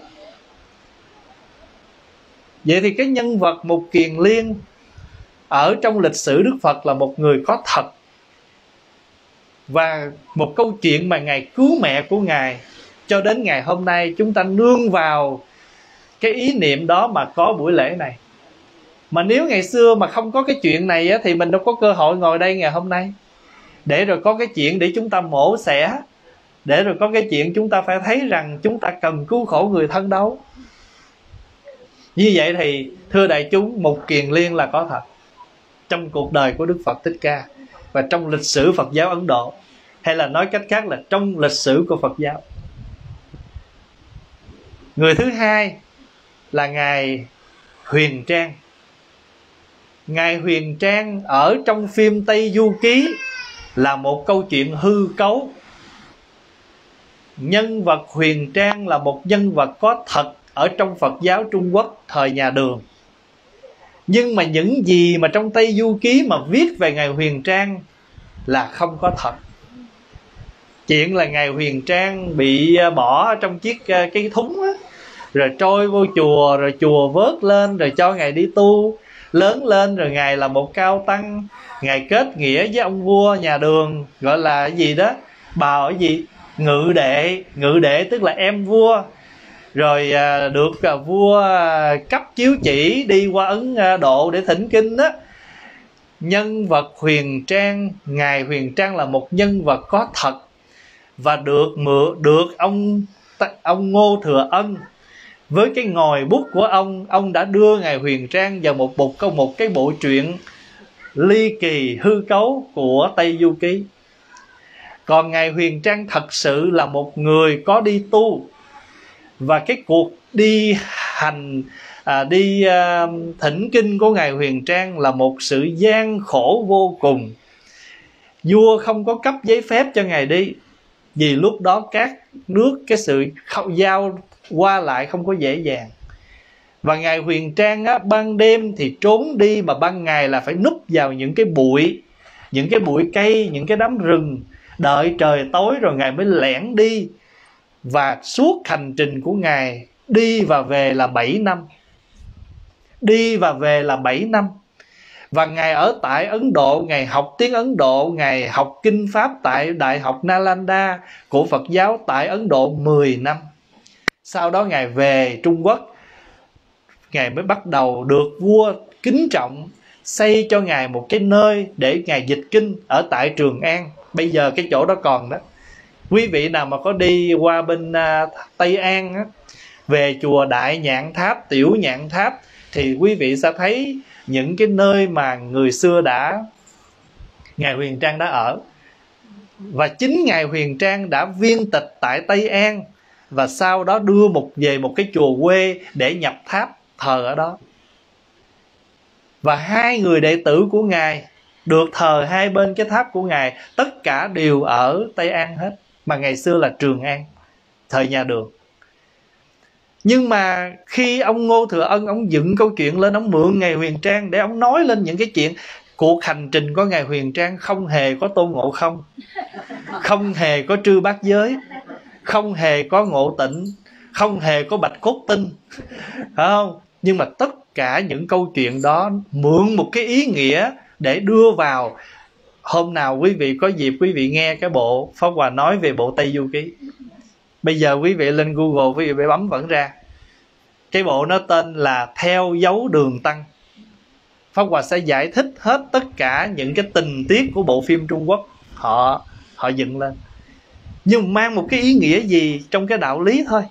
Vậy thì cái nhân vật Mục Kiền Liên ở trong lịch sử Đức Phật là một người có thật. Và một câu chuyện mà Ngài cứu mẹ của Ngài, cho đến ngày hôm nay chúng ta nương vào cái ý niệm đó mà có buổi lễ này. Mà nếu ngày xưa mà không có cái chuyện này á, thì mình đâu có cơ hội ngồi đây ngày hôm nay. Để rồi có cái chuyện để chúng ta mổ xẻ, để rồi có cái chuyện chúng ta phải thấy rằng chúng ta cần cứu khổ người thân đâu. Như vậy thì thưa đại chúng, Mục Kiền Liên là có thật trong cuộc đời của Đức Phật Thích Ca, và trong lịch sử Phật giáo Ấn Độ, hay là nói cách khác là trong lịch sử của Phật giáo. Người thứ hai là Ngài Huyền Trang. Ngài Huyền Trang ở trong phim Tây Du Ký là một câu chuyện hư cấu. Nhân vật Huyền Trang là một nhân vật có thật ở trong Phật giáo Trung Quốc thời nhà Đường. Nhưng mà những gì mà trong Tây Du Ký mà viết về Ngài Huyền Trang là không có thật. Chuyện là Ngài Huyền Trang bị bỏ trong chiếc cái thúng á, rồi trôi vô chùa, rồi chùa vớt lên, rồi cho Ngài đi tu. Lớn lên rồi Ngài là một cao tăng, Ngài kết nghĩa với ông vua nhà Đường, gọi là cái gì đó, bà ở gì? Ngự đệ. Ngự đệ tức là em vua. Rồi được vua cấp chiếu chỉ đi qua Ấn Độ để thỉnh kinh đó. Nhân vật Huyền Trang, Ngài Huyền Trang là một nhân vật có thật, và được ông Ngô Thừa Ân với cái ngòi bút của ông đã đưa Ngài Huyền Trang vào một cái bộ truyện ly kỳ hư cấu của Tây Du Ký. Còn Ngài Huyền Trang thật sự là một người có đi tu, và cái cuộc đi thỉnh kinh của Ngài Huyền Trang là một sự gian khổ vô cùng. Vua không có cấp giấy phép cho Ngài đi, vì lúc đó các nước cái sự giao qua lại không có dễ dàng. Và Ngài Huyền Trang á, ban đêm thì trốn đi, mà ban ngày là phải núp vào những cái bụi cây, những cái đám rừng, đợi trời tối rồi Ngài mới lẻn đi. Và suốt hành trình của Ngài đi và về là 7 năm. Đi và về là 7 năm. Và Ngài ở tại Ấn Độ, Ngài học tiếng Ấn Độ, Ngài học kinh Pháp tại Đại học Nalanda của Phật giáo tại Ấn Độ 10 năm. Sau đó Ngài về Trung Quốc, Ngài mới bắt đầu được vua kính trọng, xây cho Ngài một cái nơi để Ngài dịch kinh ở tại Trường An. Bây giờ cái chỗ đó còn đó. Quý vị nào mà có đi qua bên Tây An á, về chùa Đại Nhạn Tháp, Tiểu Nhạn Tháp, thì quý vị sẽ thấy những cái nơi mà người xưa Ngài Huyền Trang đã ở. Và chính Ngài Huyền Trang đã viên tịch tại Tây An, và sau đó đưa về một cái chùa quê để nhập tháp thờ ở đó. Và hai người đệ tử của Ngài được thờ hai bên cái tháp của Ngài, tất cả đều ở Tây An hết, mà ngày xưa là Trường An, thời nhà Đường. Nhưng mà khi ông Ngô Thừa Ân ông dựng câu chuyện lên, ông mượn Ngài Huyền Trang để ông nói lên những cái chuyện cuộc hành trình của Ngài Huyền Trang không hề có Tôn Ngộ Không, không hề có Trư Bát Giới, không hề có Ngộ Tịnh, không hề có Bạch Cốt Tinh, phải không? Nhưng mà tất cả những câu chuyện đó mượn một cái ý nghĩa để đưa vào. Hôm nào quý vị có dịp quý vị nghe cái bộ Pháp Hòa nói về bộ Tây Du Ký. Bây giờ quý vị lên Google, quý vị phải bấm vẫn ra. Cái bộ nó tên là Theo Dấu Đường Tăng. Pháp Hòa sẽ giải thích hết tất cả những cái tình tiết của bộ phim Trung Quốc họ dựng lên, nhưng mang một cái ý nghĩa gì trong cái đạo lý thôi.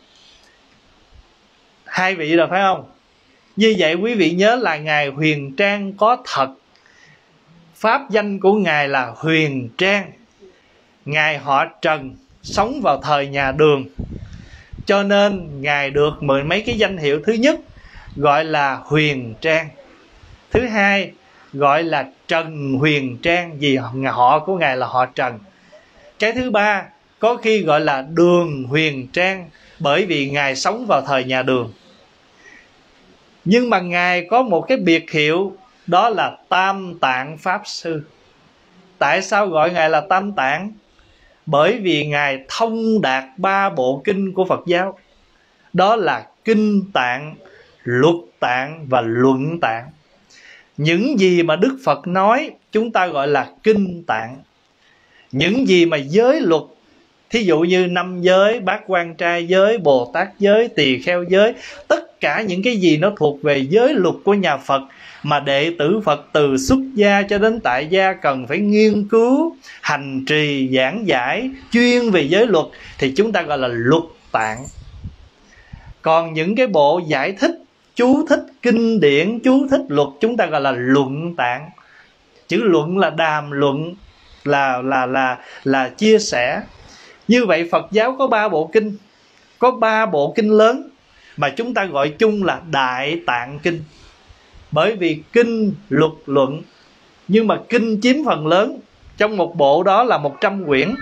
Hai vị rồi phải không? Như vậy quý vị nhớ là Ngài Huyền Trang có thật. Pháp danh của Ngài là Huyền Trang. Ngài họ Trần, sống vào thời nhà Đường, cho nên Ngài được mười mấy cái danh hiệu. Thứ nhất gọi là Huyền Trang, thứ hai gọi là Trần Huyền Trang, vì họ của Ngài là họ Trần. Cái thứ ba có khi gọi là Đường Huyền Trang, bởi vì Ngài sống vào thời nhà Đường. Nhưng mà Ngài có một cái biệt hiệu, đó là Tam Tạng Pháp Sư. Tại sao gọi Ngài là Tam Tạng? Bởi vì Ngài thông đạt 3 bộ kinh của Phật giáo. Đó là Kinh Tạng, Luật Tạng và Luận Tạng. Những gì mà Đức Phật nói chúng ta gọi là Kinh Tạng. Những gì mà giới luật, thí dụ như 5 giới, Bát Quan Trai giới, Bồ Tát giới, Tỳ Kheo giới, tất cả những cái gì nó thuộc về giới luật của nhà Phật, mà đệ tử Phật từ xuất gia cho đến tại gia cần phải nghiên cứu, hành trì, giảng giải chuyên về giới luật, thì chúng ta gọi là Luật Tạng. Còn những cái bộ giải thích, chú thích kinh điển, chú thích luật, chúng ta gọi là Luận Tạng. Chữ luận là đàm luận, là chia sẻ. Như vậy Phật giáo có 3 bộ kinh, có 3 bộ kinh lớn mà chúng ta gọi chung là Đại Tạng Kinh. Bởi vì kinh, luật, luận, nhưng mà kinh chiếm phần lớn. Trong một bộ đó là 100 quyển.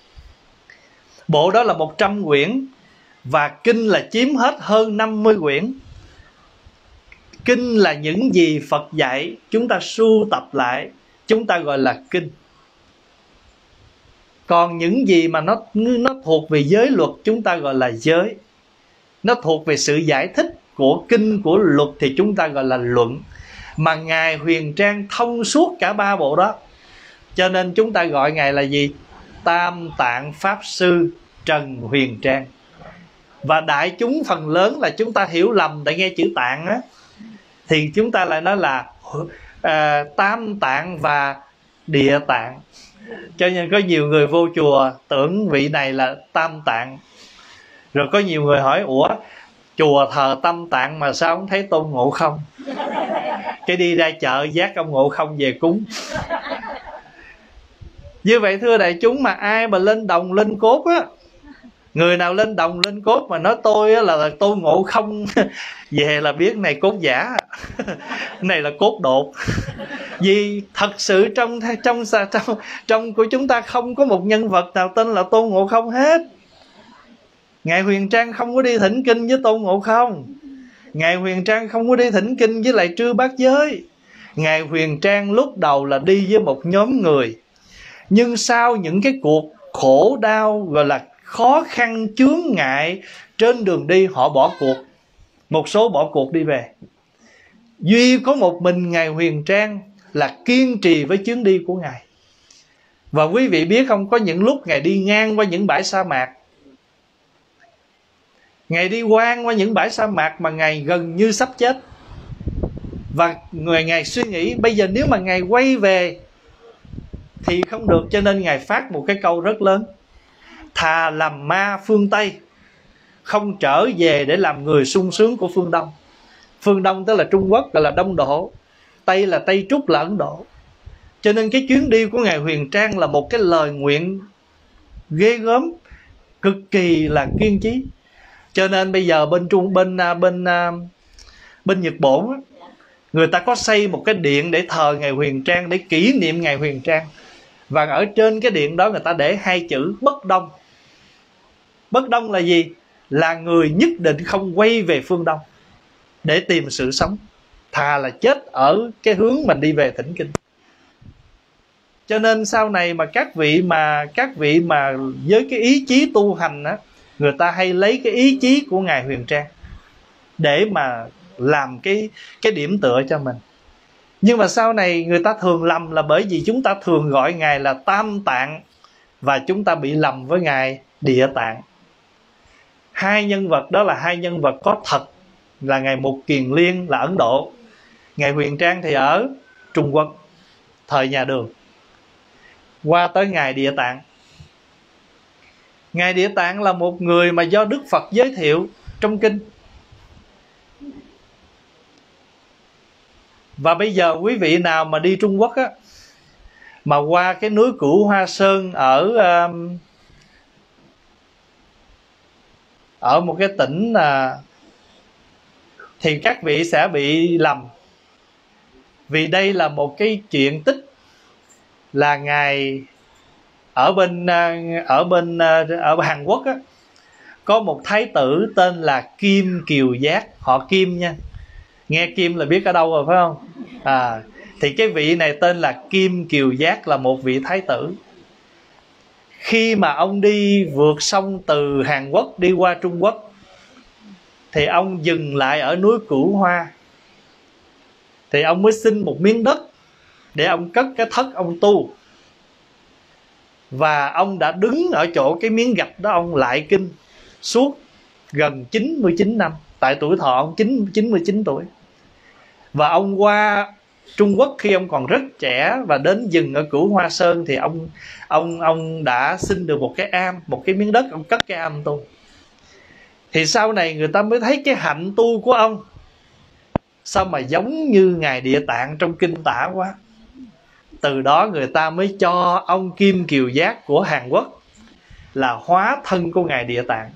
Bộ đó là 100 quyển, và kinh là chiếm hết hơn 50 quyển. Kinh là những gì Phật dạy, chúng ta sưu tập lại, chúng ta gọi là kinh. Còn những gì mà nó thuộc về giới luật, chúng ta gọi là giới. Nó thuộc về sự giải thích của kinh, của luật, thì chúng ta gọi là luận. Mà Ngài Huyền Trang thông suốt cả 3 bộ đó, cho nên chúng ta gọi Ngài là gì? Tam Tạng Pháp Sư Trần Huyền Trang. Và đại chúng phần lớn là chúng ta hiểu lầm, tại nghe chữ tạng á, thì chúng ta lại nói là Tam Tạng và Địa Tạng. Cho nên có nhiều người vô chùa tưởng vị này là Tam Tạng. Rồi có nhiều người hỏi, ủa chùa thờ Tam Tạng mà sao không thấy Tôn Ngộ Không? Cái đi ra chợ dắt ông Ngộ Không về cúng. Như vậy thưa đại chúng, mà ai mà lên đồng lên cốt á, người nào lên đồng lên cốt mà nói tôi á là Tôn Ngộ Không về là biết này cốt giả. Này là cốt đột. Vì thật sự trong của chúng ta không có một nhân vật nào tên là Tôn Ngộ Không hết. Ngài Huyền Trang không có đi thỉnh kinh với Tôn Ngộ Không. Ngài Huyền Trang không có đi thỉnh kinh với lại Trư Bát Giới. Ngài Huyền Trang lúc đầu là đi với một nhóm người, nhưng sau những cái cuộc khổ đau, gọi là khó khăn chướng ngại trên đường đi, họ bỏ cuộc. Một số bỏ cuộc đi về. Duy có một mình Ngài Huyền Trang là kiên trì với chuyến đi của Ngài. Và quý vị biết không, có những lúc Ngài đi ngang qua những bãi sa mạc, Ngài đi quang qua những bãi sa mạc mà Ngài gần như sắp chết. Và Ngài suy nghĩ bây giờ nếu mà Ngài quay về thì không được, cho nên Ngài phát một cái câu rất lớn: thà làm ma phương Tây, không trở về để làm người sung sướng của phương Đông. Phương Đông tức là Trung Quốc, gọi là Đông Độ. Tây là Tây Trúc, là Ấn Độ. Cho nên cái chuyến đi của Ngài Huyền Trang là một cái lời nguyện ghê gớm, cực kỳ là kiên chí. Cho nên bây giờ bên Nhật Bản, người ta có xây một cái điện để thờ Ngài Huyền Trang, để kỷ niệm Ngài Huyền Trang. Và ở trên cái điện đó người ta để 2 chữ bất đông. Bất đông là gì? Là người nhất định không quay về phương Đông để tìm sự sống, thà là chết ở cái hướng mình đi về thỉnh kinh. Cho nên sau này mà các vị mà với cái ý chí tu hành á, người ta hay lấy cái ý chí của Ngài Huyền Trang để mà làm cái điểm tựa cho mình. Nhưng mà sau này người ta thường lầm là bởi vì chúng ta thường gọi Ngài là Tam Tạng, và chúng ta bị lầm với Ngài Địa Tạng. Hai nhân vật đó là hai nhân vật có thật, là Ngài Mục Kiền Liên là Ấn Độ, Ngài Huyền Trang thì ở Trung Quốc thời nhà Đường. Qua tới Ngài Địa Tạng. Ngài Địa Tạng là một người mà do Đức Phật giới thiệu trong kinh. Và bây giờ quý vị nào mà đi Trung Quốc á, mà qua cái núi Cửu Hoa Sơn ở một cái tỉnh thì các vị sẽ bị lầm. Vì đây là một cái chuyện tích là Ngài ở Hàn Quốc á, có một thái tử tên là Kim Kiều Giác, họ Kim nha. Nghe Kim là biết ở đâu rồi phải không? Thì cái vị này tên là Kim Kiều Giác, là một vị thái tử. Khi mà ông đi vượt sông từ Hàn Quốc đi qua Trung Quốc, thì ông dừng lại ở núi Cửu Hoa. Thì ông mới xin một miếng đất để ông cất cái thất ông tu. Và ông đã đứng ở chỗ cái miếng gạch đó, ông lại kinh suốt gần 99 năm. Tại tuổi thọ ông 99 tuổi. Và ông qua Trung Quốc khi ông còn rất trẻ, và đến dừng ở Cửu Hoa Sơn thì ông đã xin được một cái am, một cái miếng đất, ông cất cái am tu. Thì sau này người ta mới thấy cái hạnh tu của ông sao mà giống như Ngài Địa Tạng trong kinh tả quá. Từ đó người ta mới cho ông Kim Kiều Giác của Hàn Quốc là hóa thân của Ngài Địa Tạng.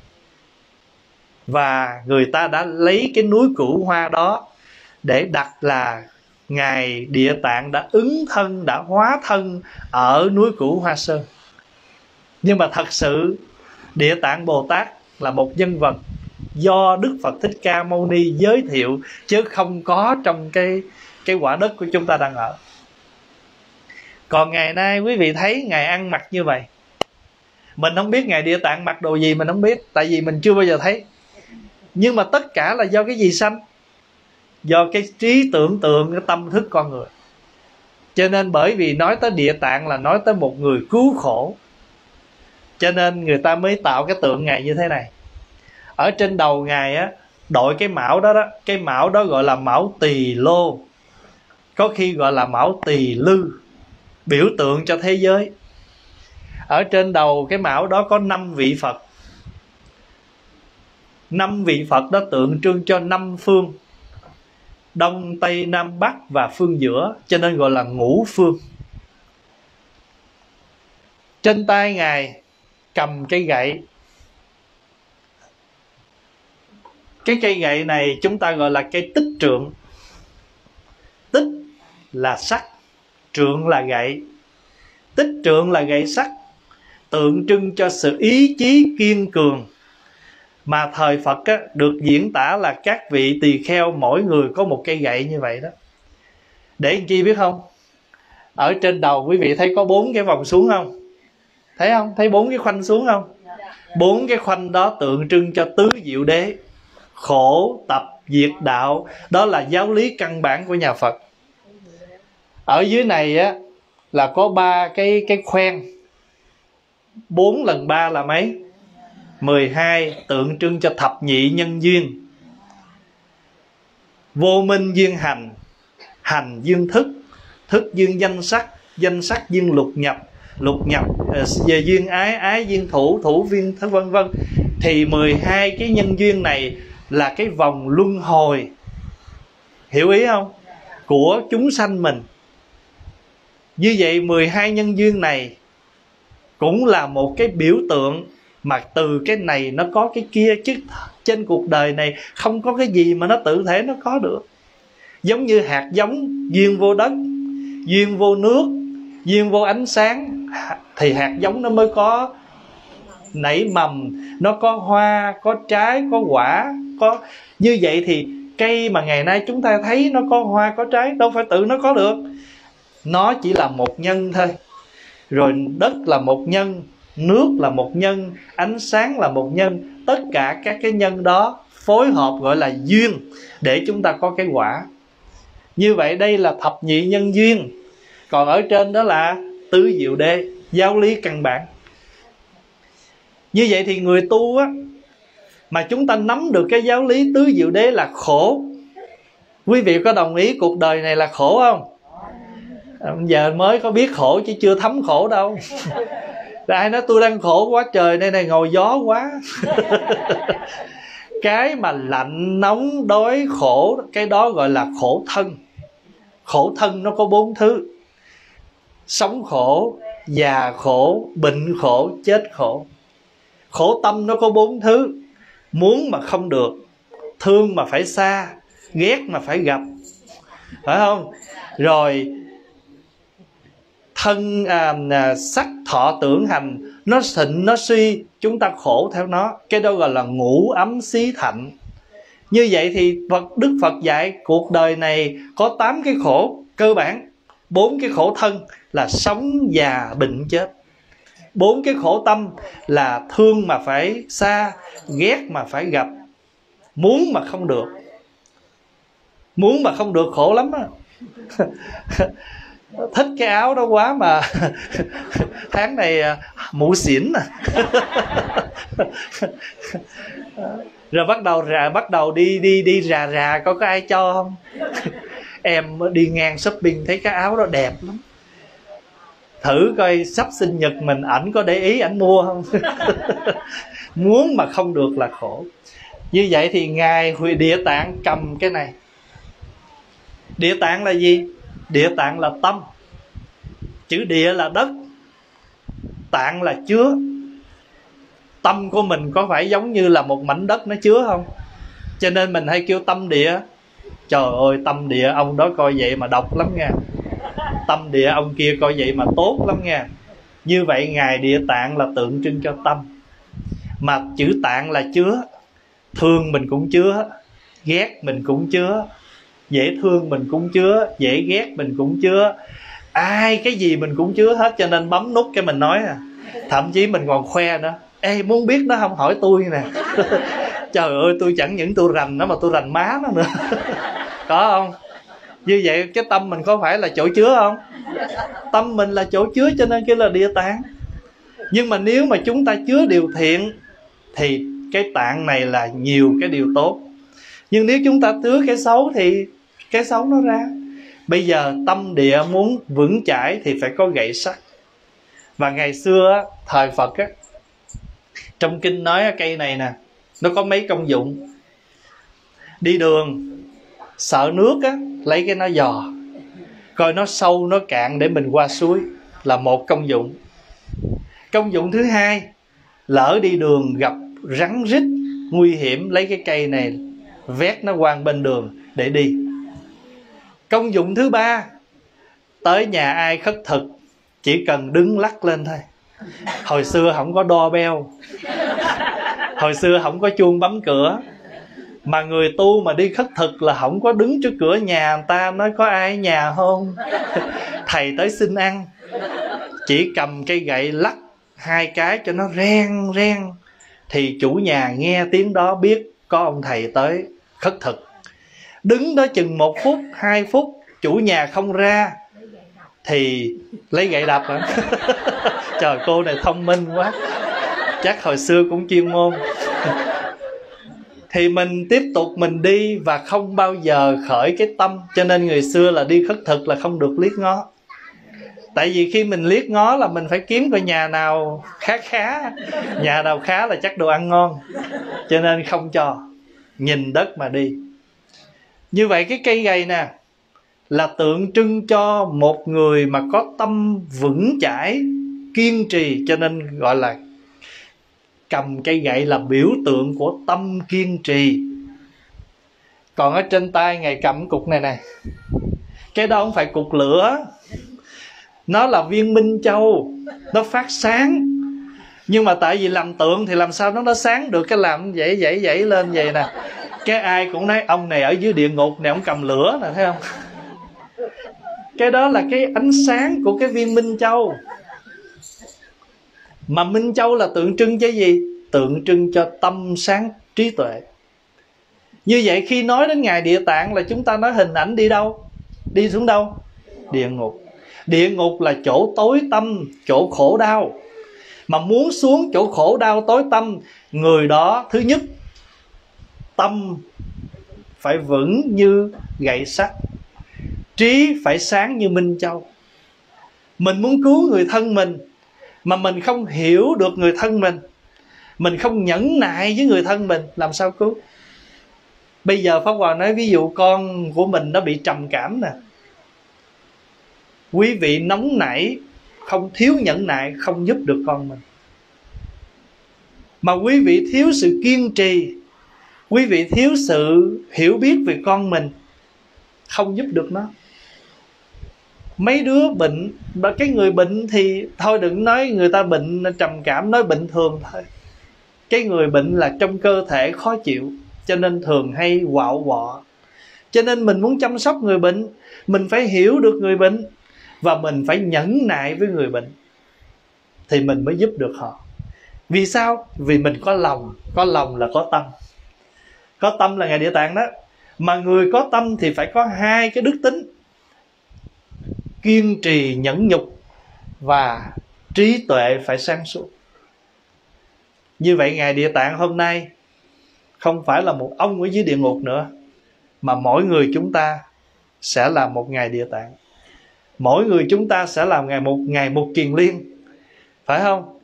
Và người ta đã lấy cái núi Cửu Hoa đó để đặt là Ngài Địa Tạng đã ứng thân, đã hóa thân ở núi Cửu Hoa Sơn. Nhưng mà thật sự Địa Tạng Bồ Tát là một nhân vật do Đức Phật Thích Ca Mâu Ni giới thiệu, chứ không có trong cái quả đất của chúng ta đang ở. Còn ngày nay quý vị thấy Ngài ăn mặc như vậy, mình không biết Ngài Địa Tạng mặc đồ gì, mình không biết, tại vì mình chưa bao giờ thấy. Nhưng mà tất cả là do cái gì sanh? Do cái trí tưởng tượng, cái tâm thức con người. Cho nên bởi vì nói tới Địa Tạng là nói tới một người cứu khổ, cho nên người ta mới tạo cái tượng Ngài như thế này. Ở trên đầu Ngài á, đội cái mão đó đó, cái mão đó gọi là mão Tỳ Lô, có khi gọi là mão Tỳ Lư, biểu tượng cho thế giới. Ở trên đầu cái mão đó có 5 vị Phật. 5 vị Phật đó tượng trưng cho 5 phương: Đông, Tây, Nam, Bắc và phương giữa, cho nên gọi là ngũ phương. Trên tay Ngài cầm cây gậy. Cái cây gậy này chúng ta gọi là cây tích trượng. Tích là sắt, trượng là gậy. Tích trượng là gậy sắt, tượng trưng cho sự ý chí kiên cường. Mà thời Phật á, được diễn tả là các vị tỳ kheo mỗi người có một cây gậy như vậy đó. Để làm chi biết không? Ở trên đầu quý vị thấy có 4 cái vòng xuống không? Thấy không? Thấy 4 cái khoanh xuống không? 4 cái khoanh đó tượng trưng cho tứ diệu đế: khổ, tập, diệt, đạo. Đó là giáo lý căn bản của nhà Phật. Ở dưới này á là có 3 cái khoen. 4 lần 3 là mấy? 12, tượng trưng cho thập nhị nhân duyên: vô minh duyên hành, hành duyên thức, thức duyên danh sắc, danh sắc duyên lục nhập, lục nhập về duyên ái, ái duyên thủ, thủ duyên thức, vân vân. Thì 12 cái nhân duyên này là cái vòng luân hồi, hiểu ý không? Của chúng sanh mình. Như vậy 12 nhân duyên này cũng là một cái biểu tượng mà từ cái này nó có cái kia, chứ trên cuộc đời này không có cái gì mà nó tự thể nó có được. Giống như hạt giống duyên vô đất, duyên vô nước, duyên vô ánh sáng, thì hạt giống nó mới có nảy mầm, nó có hoa, có trái, có quả. Như vậy thì cây mà ngày nay chúng ta thấy nó có hoa, có trái, đâu phải tự nó có được. Nó chỉ là một nhân thôi. Rồi đất là một nhân, nước là một nhân, ánh sáng là một nhân. Tất cả các cái nhân đó phối hợp gọi là duyên, để chúng ta có cái quả. Như vậy đây là thập nhị nhân duyên. Còn ở trên đó là tứ diệu đế, giáo lý căn bản. Như vậy thì người tu á, mà chúng ta nắm được cái giáo lý tứ diệu đế là khổ. Quý vị có đồng ý cuộc đời này là khổ không? Giờ mới có biết khổ chứ chưa thấm khổ đâu. Ai nói tôi đang khổ quá trời, đây này ngồi gió quá. Cái mà lạnh, nóng, đói, khổ, cái đó gọi là khổ thân. Khổ thân nó có 4 thứ: sống khổ, già khổ, bệnh khổ, chết khổ. Khổ tâm nó có 4 thứ: muốn mà không được, thương mà phải xa, ghét mà phải gặp, phải không? Rồi thân sắc thọ tưởng hành, nó thịnh nó suy, chúng ta khổ theo nó. Cái đó gọi là ngũ ấm xí thạnh. Như vậy thì Đức Phật dạy cuộc đời này có 8 cái khổ cơ bản. 4 cái khổ thân là sống, già, bệnh, chết. 4 cái khổ tâm là thương mà phải xa, ghét mà phải gặp, muốn mà không được. Muốn mà không được khổ lắm á. Thích cái áo đó quá mà tháng này mũ xỉn à. Rồi bắt đầu đi rà có ai cho không? Em đi ngang shopping thấy cái áo đó đẹp lắm, thử coi sắp sinh nhật mình ảnh có để ý ảnh mua không. Muốn mà không được là khổ. Như vậy thì Ngài Địa Tạng cầm cái này. Địa tạng là gì? Địa tạng là tâm. Chữ địa là đất, tạng là chứa. Tâm của mình có phải giống như là một mảnh đất nó chứa không? Cho nên mình hay kêu tâm địa. Trời ơi, tâm địa ông đó coi vậy mà độc lắm nha, tâm địa ông kia coi vậy mà tốt lắm nha. Như vậy Ngài Địa Tạng là tượng trưng cho tâm. Mà chữ tạng là chứa. Thương mình cũng chứa, ghét mình cũng chứa, dễ thương mình cũng chứa, dễ ghét mình cũng chứa. Ai cái gì mình cũng chứa hết. Cho nên bấm nút cái mình nói à. Thậm chí mình còn khoe nữa: ê, muốn biết nó không hỏi tôi nè. Trời ơi, tôi chẳng những tôi rành nó mà tôi rành má nó nữa. Có không? Như vậy cái tâm mình có phải là chỗ chứa không? Tâm mình là chỗ chứa, cho nên cái là địa tạng. Nhưng mà nếu mà chúng ta chứa điều thiện thì cái tạng này là nhiều cái điều tốt. Nhưng nếu chúng ta chứa cái xấu thì cái xấu nó ra. Bây giờ tâm địa muốn vững chãi thì phải có gậy sắt. Và ngày xưa thời Phật á, trong kinh nói cây này nè, nó có mấy công dụng. Đi đường sợ nước á, lấy cái nó dò coi nó sâu nó cạn để mình qua suối, là một công dụng. Công dụng thứ hai, lỡ đi đường gặp rắn rít nguy hiểm, lấy cái cây này vét nó qua bên đường để đi. Công dụng thứ ba, tới nhà ai khất thực chỉ cần đứng lắc lên thôi. Hồi xưa không có đo beo, hồi xưa không có chuông bấm cửa, mà người tu mà đi khất thực là không có đứng trước cửa nhà người ta nói có ai ở nhà không, thầy tới xin ăn. Chỉ cầm cây gậy lắc 2 cái cho nó reng reng, thì chủ nhà nghe tiếng đó biết có ông thầy tới khất thực. Đứng đó chừng 1 phút 2 phút chủ nhà không ra thì lấy gậy đập hả? Trời, cô này thông minh quá, chắc hồi xưa cũng chuyên môn. Thì mình tiếp tục mình đi và không bao giờ khởi cái tâm. Cho nên người xưa là đi khất thực là không được liếc ngó. Tại vì khi mình liếc ngó là mình phải kiếm coi nhà nào khá. Nhà nào khá là chắc đồ ăn ngon. Cho nên không cho, nhìn đất mà đi. Như vậy cái cây gậy nè là tượng trưng cho một người mà có tâm vững chãi, kiên trì. Cho nên gọi là cầm cây gậy là biểu tượng của tâm kiên trì. Còn ở trên tay Ngài cầm cục này nè, cái đó không phải cục lửa, nó là viên minh châu, nó phát sáng. Nhưng mà tại vì làm tượng thì làm sao nó sáng được, cái làm vậy lên vậy nè. Cái ai cũng nói ông này ở dưới địa ngục này, ông cầm lửa nè, thấy không? Cái đó là cái ánh sáng của cái viên Minh Châu. Mà Minh Châu là tượng trưng cho gì? Tượng trưng cho tâm sáng trí tuệ. Như vậy khi nói đến Ngài Địa Tạng là chúng ta nói hình ảnh đi đâu? Đi xuống đâu? Địa ngục. Địa ngục là chỗ tối tăm, chỗ khổ đau. Mà muốn xuống chỗ khổ đau tối tăm, người đó thứ nhất, tâm phải vững như gậy sắt, trí phải sáng như Minh Châu. Mình muốn cứu người thân mình mà mình không hiểu được người thân mình không nhẫn nại với người thân mình, làm sao cứu? Bây giờ Pháp Hòa nói ví dụ con của mình nó bị trầm cảm nè. Quý vị nóng nảy, không thiếu nhẫn nại, không giúp được con mình. Mà quý vị thiếu sự kiên trì, quý vị thiếu sự hiểu biết về con mình, không giúp được nó. Mấy đứa bệnh, mà cái người bệnh thì thôi đừng nói người ta bệnh trầm cảm, nói bệnh thường thôi. Cái người bệnh là trong cơ thể khó chịu, cho nên thường hay quạo quọ. Cho nên mình muốn chăm sóc người bệnh, mình phải hiểu được người bệnh, và mình phải nhẫn nại với người bệnh, thì mình mới giúp được họ. Vì sao? Vì mình có lòng. Có lòng là có tâm. Có tâm là Ngài Địa Tạng đó. Mà người có tâm thì phải có hai cái đức tính: kiên trì nhẫn nhục, và trí tuệ phải sáng suốt. Như vậy Ngài Địa Tạng hôm nay không phải là một ông ở dưới địa ngục nữa, mà mỗi người chúng ta sẽ là một Ngài Địa Tạng. Mỗi người chúng ta sẽ làm Ngài Mục Kiền Liên, phải không?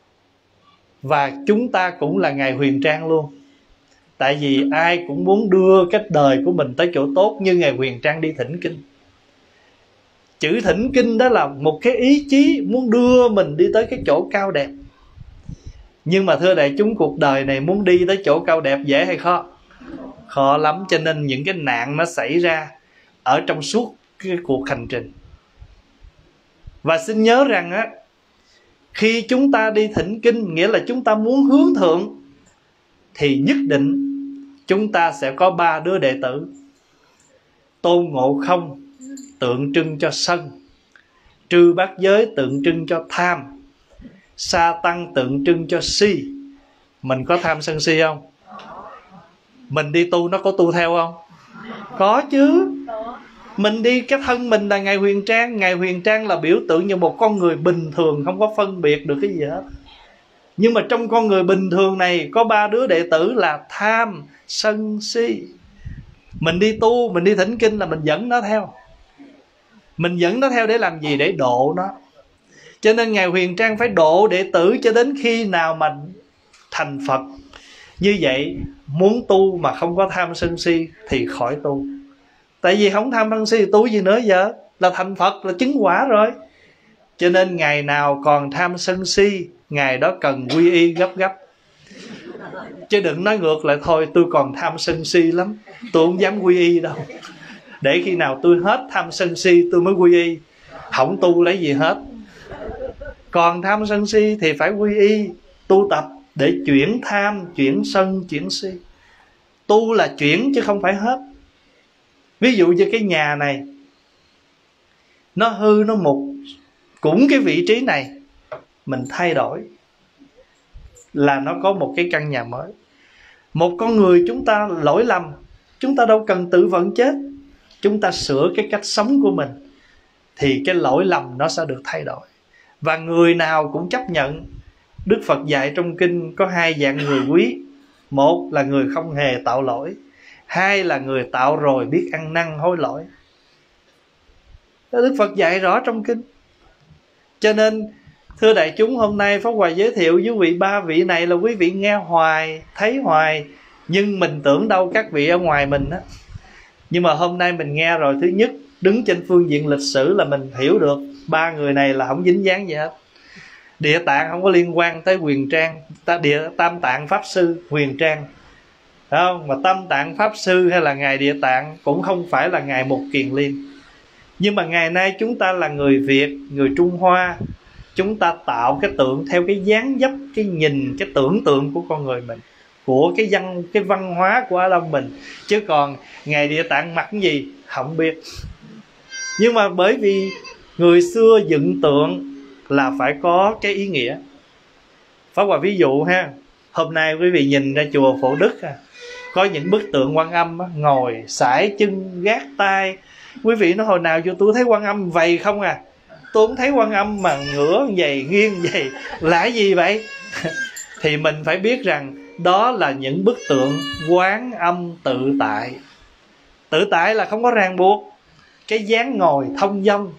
Và chúng ta cũng là Ngài Huyền Trang luôn. Tại vì ai cũng muốn đưa cái đời của mình tới chỗ tốt, như Ngài Huyền Trang đi thỉnh kinh. Chữ thỉnh kinh đó là một cái ý chí muốn đưa mình đi tới cái chỗ cao đẹp. Nhưng mà thưa đại chúng, cuộc đời này muốn đi tới chỗ cao đẹp dễ hay khó? Khó lắm. Cho nên những cái nạn nó xảy ra ở trong suốt cái cuộc hành trình. Và xin nhớ rằng á, khi chúng ta đi thỉnh kinh, nghĩa là chúng ta muốn hướng thượng, thì nhất định chúng ta sẽ có 3 đứa đệ tử. Tôn Ngộ Không tượng trưng cho sân, Trư Bát Giới tượng trưng cho tham, Sa Tăng tượng trưng cho si. Mình có tham sân si không? Mình đi tu nó có tu theo không? Có chứ. Mình đi, cái thân mình là Ngài Huyền Trang. Ngài Huyền Trang là biểu tượng như một con người bình thường, không có phân biệt được cái gì hết. Nhưng mà trong con người bình thường này có 3 đứa đệ tử là tham, sân, si. Mình đi tu, mình đi thỉnh kinh là mình dẫn nó theo. Mình dẫn nó theo để làm gì? Để độ nó. Cho nên Ngài Huyền Trang phải độ đệ tử cho đến khi nào mà thành Phật. Như vậy muốn tu mà không có tham sân si thì khỏi tu. Tại vì không tham sân si thì tu gì nữa giờ? Là thành Phật, là chứng quả rồi. Cho nên ngày nào còn tham sân si, ngày đó cần quy y gấp gấp. Chứ đừng nói ngược lại thôi, tôi còn tham sân si lắm, tôi không dám quy y đâu. Để khi nào tôi hết tham sân si tôi mới quy y. Không tu lấy gì hết. Còn tham sân si thì phải quy y, tu tập để chuyển tham, chuyển sân, chuyển si. Tu là chuyển chứ không phải hết. Ví dụ như cái nhà này nó hư, nó mục, cũng cái vị trí này mình thay đổi là nó có một cái căn nhà mới. Một con người chúng ta lỗi lầm, chúng ta đâu cần tự vận chết. Chúng ta sửa cái cách sống của mình thì cái lỗi lầm nó sẽ được thay đổi. Và người nào cũng chấp nhận. Đức Phật dạy trong kinh có 2 dạng người quý. Một là người không hề tạo lỗi, 2 là người tạo rồi biết ăn năn hối lỗi. Đức Phật dạy rõ trong kinh. Cho nên thưa đại chúng, hôm nay Pháp Hòa giới thiệu với quý vị 3 vị này là quý vị nghe hoài, thấy hoài, nhưng mình tưởng đâu các vị ở ngoài mình á. Nhưng mà hôm nay mình nghe rồi, thứ nhất, đứng trên phương diện lịch sử là mình hiểu được 3 người này là không dính dáng gì hết. Địa Tạng không có liên quan tới Huyền Trang, Tam Tạng Pháp Sư Huyền Trang, phải không? Mà Tam Tạng Pháp Sư hay là Ngài Địa Tạng cũng không phải là Ngài Mục Kiền Liên. Nhưng mà ngày nay chúng ta là người Việt, người Trung Hoa, chúng ta tạo cái tượng theo cái dáng dấp, cái nhìn, cái tưởng tượng của con người mình, của cái văn hóa của Á Long mình. Chứ còn Ngài Địa Tạng mặc cái gì không biết. Nhưng mà bởi vì người xưa dựng tượng là phải có cái ý nghĩa. Pháp Hòa ví dụ ha, hôm nay quý vị nhìn ra chùa Phổ Đức có những bức tượng Quan Âm ngồi sải chân gác tay. Quý vị nói hồi nào cho tôi thấy Quan Âm vầy không à? Tôi không thấy Quan Âm mà ngửa vầy nghiêng vầy là gì vậy? Thì mình phải biết rằng đó là những bức tượng Quán Âm tự tại. Tự tại là không có ràng buộc, cái dáng ngồi thông dong.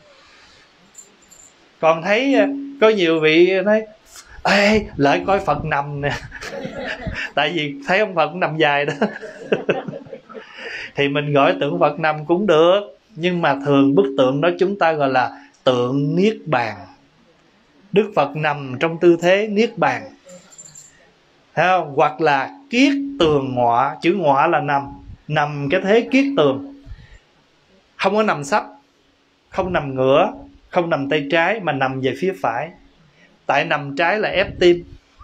Còn thấy có nhiều vị nói ê, lại coi Phật nằm nè. Tại vì thấy ông Phật nằm dài đó. Thì mình gọi tượng Phật nằm cũng được, nhưng mà thường bức tượng đó chúng ta gọi là tượng Niết Bàn. Đức Phật nằm trong tư thế Niết Bàn, thấy không? Hoặc là kiết tường ngọa. Chữ ngọa là nằm cái thế kiết tường, không có nằm sấp, không nằm ngửa, không nằm tay trái, mà nằm về phía phải. Tại nằm trái là ép tim,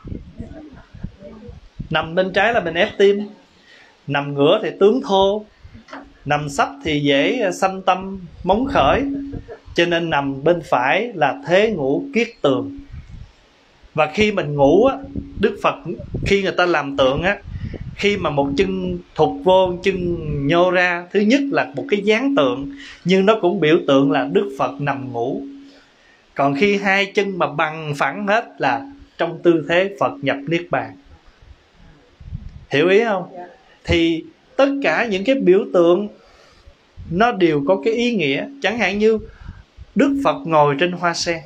nằm bên trái là mình ép tim. Nằm ngửa thì tướng thô, nằm sấp thì dễ sanh tâm móng khởi. Cho nên nằm bên phải là thế ngũ kiết tường. Và khi mình ngủ á, Đức Phật khi người ta làm tượng á, khi mà một chân thụt vô, chân nhô ra, thứ nhất là một cái dáng tượng, nhưng nó cũng biểu tượng là Đức Phật nằm ngủ. Còn khi hai chân mà bằng phẳng hết là trong tư thế Phật nhập Niết Bàn. Hiểu ý không? Thì tất cả những cái biểu tượng nó đều có cái ý nghĩa. Chẳng hạn như Đức Phật ngồi trên hoa sen.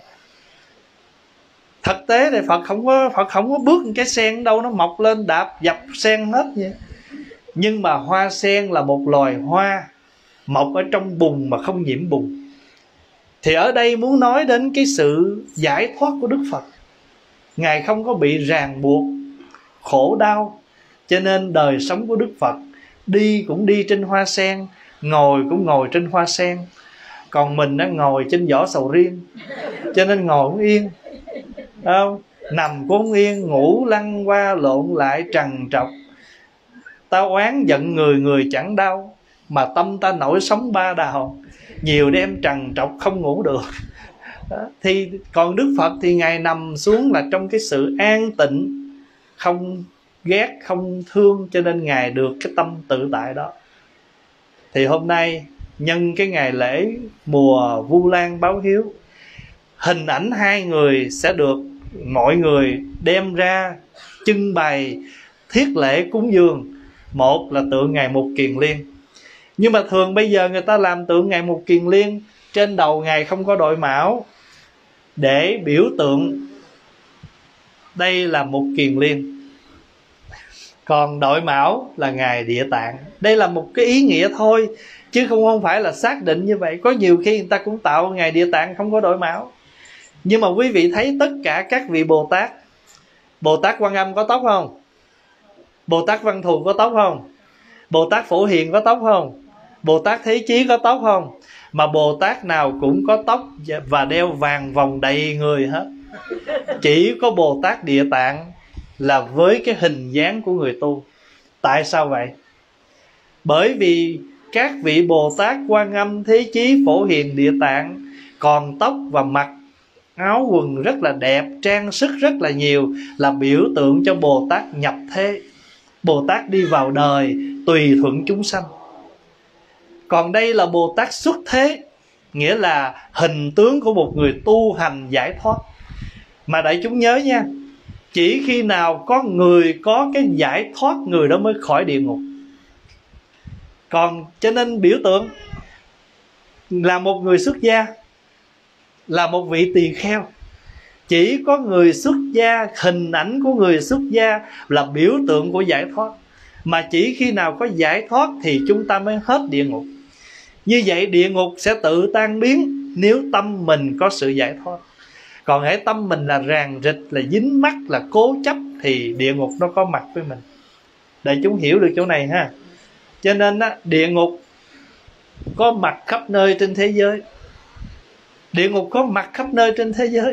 Thực tế thì Phật không có bước cái sen đâu, nó mọc lên đạp dập sen hết vậy. Nhưng mà hoa sen là một loài hoa mọc ở trong bùn mà không nhiễm bùn. Thì ở đây muốn nói đến cái sự giải thoát của Đức Phật. Ngài không có bị ràng buộc, khổ đau. Cho nên đời sống của Đức Phật, đi cũng đi trên hoa sen, ngồi cũng ngồi trên hoa sen. Còn mình nó ngồi trên vỏ sầu riêng, cho nên ngồi không yên, không? Nằm cũng không yên, ngủ lăn qua lộn lại trằn trọc. Ta oán giận người, người chẳng đau, mà tâm ta nổi sóng ba đào. Nhiều đêm trằn trọc không ngủ được. Đó. Thì còn Đức Phật thì Ngài nằm xuống là trong cái sự an tịnh, không ghét, không thương, cho nên Ngài được cái tâm tự tại đó. Thì hôm nay nhân cái ngày lễ mùa Vu Lan báo hiếu, hình ảnh hai người sẽ được mọi người đem ra trưng bày thiết lễ cúng dường. Một là tượng Ngài Mục Kiền Liên. Nhưng mà thường bây giờ người ta làm tượng Ngài Mục Kiền Liên, trên đầu Ngài không có đội mão, để biểu tượng đây là Mục Kiền Liên. Còn đội mão là Ngài Địa Tạng. Đây là một cái ý nghĩa thôi, chứ không phải là xác định như vậy. Có nhiều khi người ta cũng tạo Ngài Địa Tạng không có đội mão. Nhưng mà quý vị thấy tất cả các vị Bồ Tát, Bồ Tát Quan Âm có tóc không? Bồ Tát Văn Thù có tóc không? Bồ Tát Phổ Hiền có tóc không? Bồ Tát Thế Chí có tóc không? Mà Bồ Tát nào cũng có tóc và đeo vàng vòng đầy người hết. Chỉ có Bồ Tát Địa Tạng là với cái hình dáng của người tu. Tại sao vậy? Bởi vì các vị Bồ Tát Quan Âm, Thế Chí, Phổ Hiền, Địa Tạng còn tóc và mặc áo quần rất là đẹp, trang sức rất là nhiều, là biểu tượng cho Bồ Tát nhập thế. Bồ Tát đi vào đời tùy thuận chúng sanh. Còn đây là Bồ Tát xuất thế, nghĩa là hình tướng của một người tu hành giải thoát. Mà đại chúng nhớ nha, chỉ khi nào có người có cái giải thoát, người đó mới khỏi địa ngục. Còn cho nên biểu tượng là một người xuất gia, là một vị tỳ kheo. Chỉ có người xuất gia, hình ảnh của người xuất gia là biểu tượng của giải thoát. Mà chỉ khi nào có giải thoát thì chúng ta mới hết địa ngục. Như vậy địa ngục sẽ tự tan biến nếu tâm mình có sự giải thoát. Còn hễ tâm mình là ràng rịch, là dính mắc, là cố chấp, thì địa ngục nó có mặt với mình. Để chúng hiểu được chỗ này ha. Cho nên á, địa ngục có mặt khắp nơi trên thế giới. Địa ngục có mặt khắp nơi trên thế giới.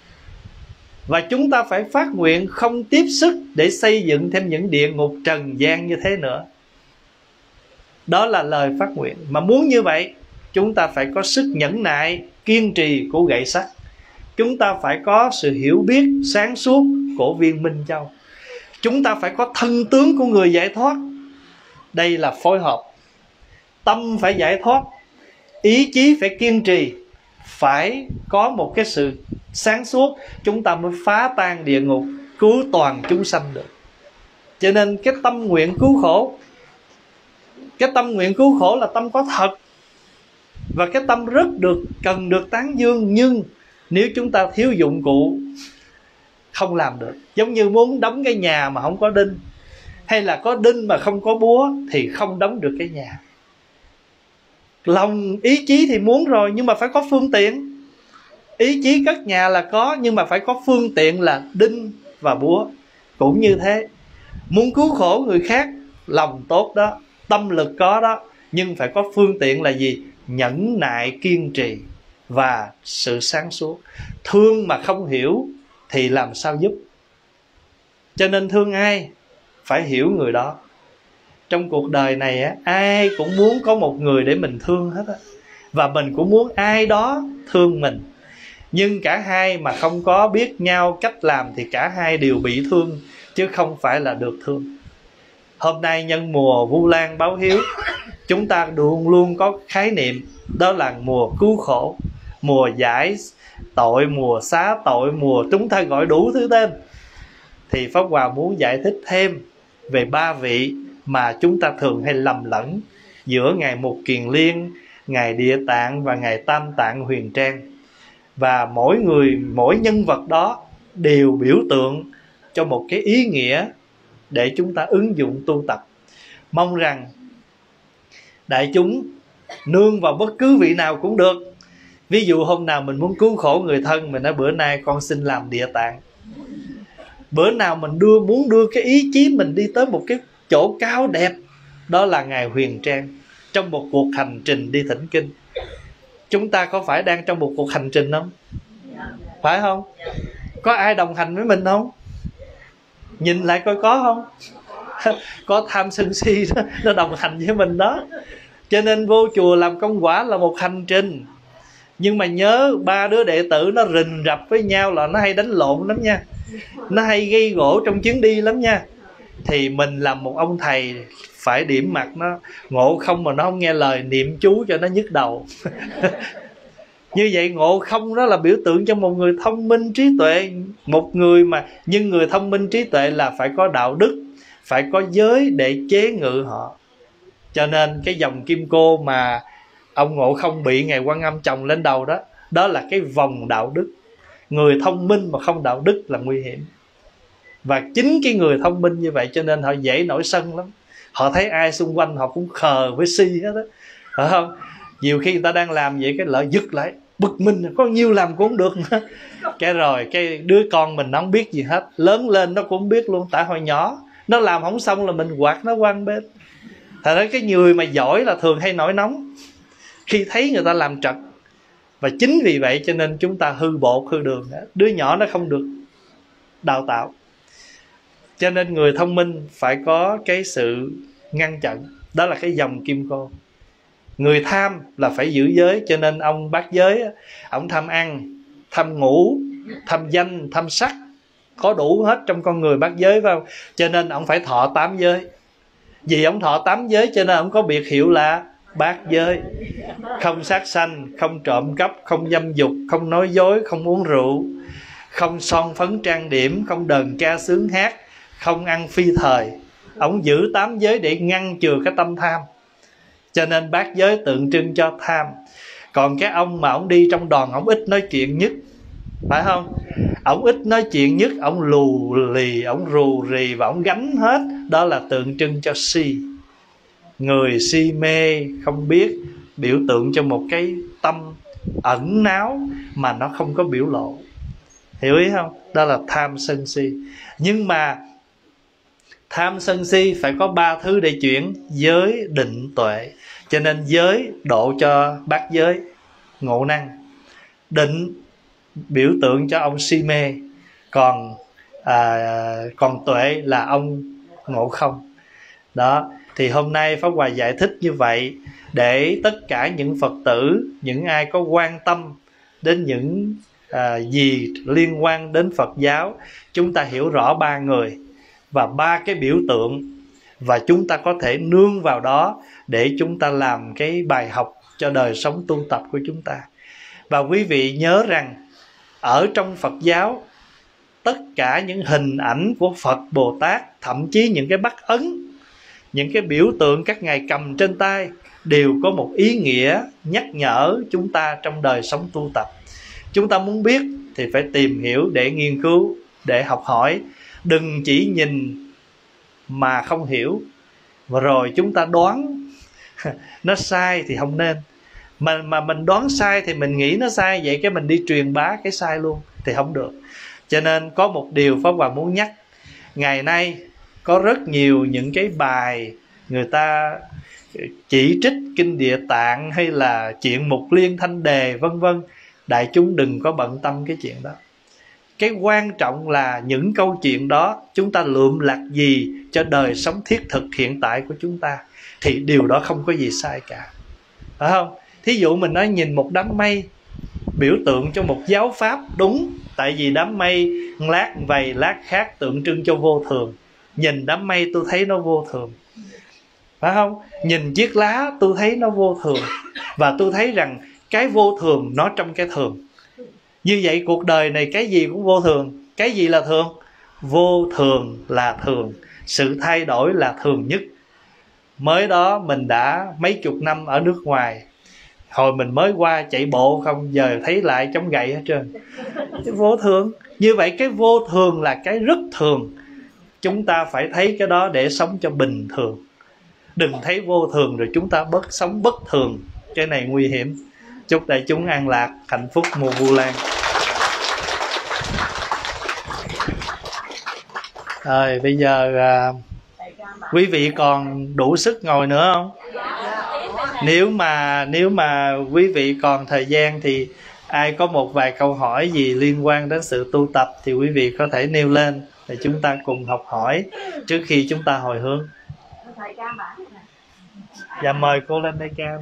Và chúng ta phải phát nguyện không tiếp sức để xây dựng thêm những địa ngục trần gian như thế nữa. Đó là lời phát nguyện. Mà muốn như vậy, chúng ta phải có sức nhẫn nại, kiên trì của gậy sắt. Chúng ta phải có sự hiểu biết sáng suốt của viên Minh Châu. Chúng ta phải có thân tướng của người giải thoát. Đây là phối hợp. Tâm phải giải thoát, ý chí phải kiên trì, phải có một cái sự sáng suốt, chúng ta mới phá tan địa ngục, cứu toàn chúng sanh được. Cho nên cái tâm nguyện cứu khổ, cái tâm nguyện cứu khổ là tâm có thật, và cái tâm rất cần được tán dương. Nhưng nếu chúng ta thiếu dụng cụ, không làm được. Giống như muốn đóng cái nhà mà không có đinh, hay là có đinh mà không có búa, thì không đóng được cái nhà. Lòng ý chí thì muốn rồi, nhưng mà phải có phương tiện. Ý chí cất nhà là có, nhưng mà phải có phương tiện là đinh và búa. Cũng như thế, muốn cứu khổ người khác, lòng tốt đó, tâm lực có đó, nhưng phải có phương tiện là gì? Nhẫn nại, kiên trì và sự sáng suốt. Thương mà không hiểu thì làm sao giúp? Cho nên thương ai phải hiểu người đó. Trong cuộc đời này á, ai cũng muốn có một người để mình thương hết á, và mình cũng muốn ai đó thương mình. Nhưng cả hai mà không có biết nhau cách làm thì cả hai đều bị thương, chứ không phải là được thương. Hôm nay nhân mùa Vu Lan báo hiếu, chúng ta luôn luôn có khái niệm đó là mùa cứu khổ, mùa giải tội, mùa xá tội, mùa chúng ta gọi đủ thứ tên. Thì Pháp Hòa muốn giải thích thêm về ba vị mà chúng ta thường hay lầm lẫn giữa Ngài Mục Kiền Liên, Ngài Địa Tạng và Ngài Tam Tạng Huyền Trang. Và mỗi người, mỗi nhân vật đó đều biểu tượng cho một cái ý nghĩa để chúng ta ứng dụng tu tập. Mong rằng đại chúng nương vào bất cứ vị nào cũng được. Ví dụ hôm nào mình muốn cứu khổ người thân, mình nói bữa nay con xin làm Địa Tạng. Bữa nào mình muốn đưa cái ý chí mình đi tới một cái chỗ cao đẹp, đó là Ngài Huyền Trang. Trong một cuộc hành trình đi thỉnh kinh, chúng ta có phải đang trong một cuộc hành trình không? Phải không? Có ai đồng hành với mình không? Nhìn lại coi có không? Có tham sân si đó, nó đồng hành với mình đó. Cho nên vô chùa làm công quả là một hành trình. Nhưng mà nhớ ba đứa đệ tử nó rình rập với nhau là nó hay đánh lộn lắm nha, nó hay gây gỗ trong chuyến đi lắm nha. Thì mình làm một ông thầy phải điểm mặt nó. Ngộ không mà nó không nghe lời, niệm chú cho nó nhức đầu. Như vậy ngộ không đó là biểu tượng cho một người thông minh trí tuệ. Một người mà, nhưng người thông minh trí tuệ là phải có đạo đức, phải có giới để chế ngự họ. Cho nên cái dòng kim cô mà ông Ngộ Không bị Ngài Quan Âm chồng lên đầu đó, đó là cái vòng đạo đức. Người thông minh mà không đạo đức là nguy hiểm. Và chính cái người thông minh như vậy cho nên họ dễ nổi sân lắm. Họ thấy ai xung quanh họ cũng khờ với si hết đó, phải không? Nhiều khi người ta đang làm vậy cái lợi giật lại, bực mình, có nhiêu làm cũng không được nữa. Cái rồi cái đứa con mình nó không biết gì hết, lớn lên nó cũng không biết luôn. Tại hồi nhỏ nó làm không xong là mình quạt nó qua bên. Thật ra cái người mà giỏi là thường hay nổi nóng khi thấy người ta làm trật. Và chính vì vậy cho nên chúng ta hư bột hư đường. Đứa nhỏ nó không được đào tạo. Cho nên người thông minh phải có cái sự ngăn chặn. Đó là cái dòng kim cô. Người tham là phải giữ giới. Cho nên ông bát giới, ông tham ăn, tham ngủ, tham danh, tham sắc, có đủ hết trong con người bát giới, phải không? Cho nên ông phải thọ 8 giới. Vì ông thọ 8 giới cho nên ông có biệt hiệu là bát giới. Không sát sanh, không trộm cắp, không dâm dục, không nói dối, không uống rượu, không son phấn trang điểm, không đờn ca sướng hát, không ăn phi thời. Ông giữ 8 giới để ngăn chừa cái tâm tham. Cho nên bát giới tượng trưng cho tham. Còn cái ông mà ông đi trong đoàn, ông ít nói chuyện nhất, phải không? Ông ít nói chuyện nhất, ông lù lì, ông rù rì và ông gánh hết. Đó là tượng trưng cho si. Người si mê không biết, biểu tượng cho một cái tâm ẩn náu mà nó không có biểu lộ. Hiểu ý không? Đó là tham sân si. Nhưng mà tham sân si phải có 3 thứ để chuyển: giới, định, tuệ. Cho nên giới độ cho bát giới ngộ năng. Định biểu tượng cho ông si mê. Còn tuệ là ông ngộ không. Đó. Thì hôm nay Pháp Hòa giải thích như vậy để tất cả những Phật tử, những ai có quan tâm đến những gì liên quan đến Phật giáo, chúng ta hiểu rõ ba người và ba cái biểu tượng, và chúng ta có thể nương vào đó để chúng ta làm cái bài học cho đời sống tu tập của chúng ta. Và quý vị nhớ rằng ở trong Phật giáo, tất cả những hình ảnh của Phật Bồ Tát, thậm chí những cái bắt ấn, những cái biểu tượng các ngài cầm trên tay, đều có một ý nghĩa nhắc nhở chúng ta trong đời sống tu tập. Chúng ta muốn biết thì phải tìm hiểu để nghiên cứu, để học hỏi. Đừng chỉ nhìn mà không hiểu, và rồi chúng ta đoán nó sai thì không nên. Mà mình đoán sai thì mình nghĩ nó sai, vậy cái mình đi truyền bá cái sai luôn thì không được. Cho nên có một điều Pháp Hòa muốn nhắc. Ngày nay có rất nhiều những cái bài người ta chỉ trích Kinh Địa Tạng hay là chuyện Mục Liên Thanh Đề vân vân. Đại chúng đừng có bận tâm cái chuyện đó. Cái quan trọng là những câu chuyện đó chúng ta lượm lặt gì cho đời sống thiết thực hiện tại của chúng ta, thì điều đó không có gì sai cả, phải không? Thí dụ mình nói nhìn một đám mây biểu tượng cho một giáo pháp, đúng, tại vì đám mây lát vầy lát khác tượng trưng cho vô thường. Nhìn đám mây tôi thấy nó vô thường, phải không? Nhìn chiếc lá tôi thấy nó vô thường, và tôi thấy rằng cái vô thường nó trong cái thường. Như vậy cuộc đời này cái gì cũng vô thường. Cái gì là thường? Vô thường là thường. Sự thay đổi là thường nhất. Mới đó mình đã mấy chục năm ở nước ngoài, hồi mình mới qua chạy bộ không, giờ thấy lại chống gậy hết trơn. Cái vô thường. Như vậy cái vô thường là cái rất thường. Chúng ta phải thấy cái đó để sống cho bình thường. Đừng thấy vô thường rồi chúng ta sống bất thường. Cái này nguy hiểm. Chúc đại chúng an lạc, hạnh phúc mùa Vu Lan. Rồi bây giờ quý vị còn đủ sức ngồi nữa không? Nếu mà quý vị còn thời gian thì ai có một vài câu hỏi gì liên quan đến sự tu tập thì quý vị có thể nêu lên để chúng ta cùng học hỏi trước khi chúng ta hồi hướng. Dạ mời cô lên đây ca.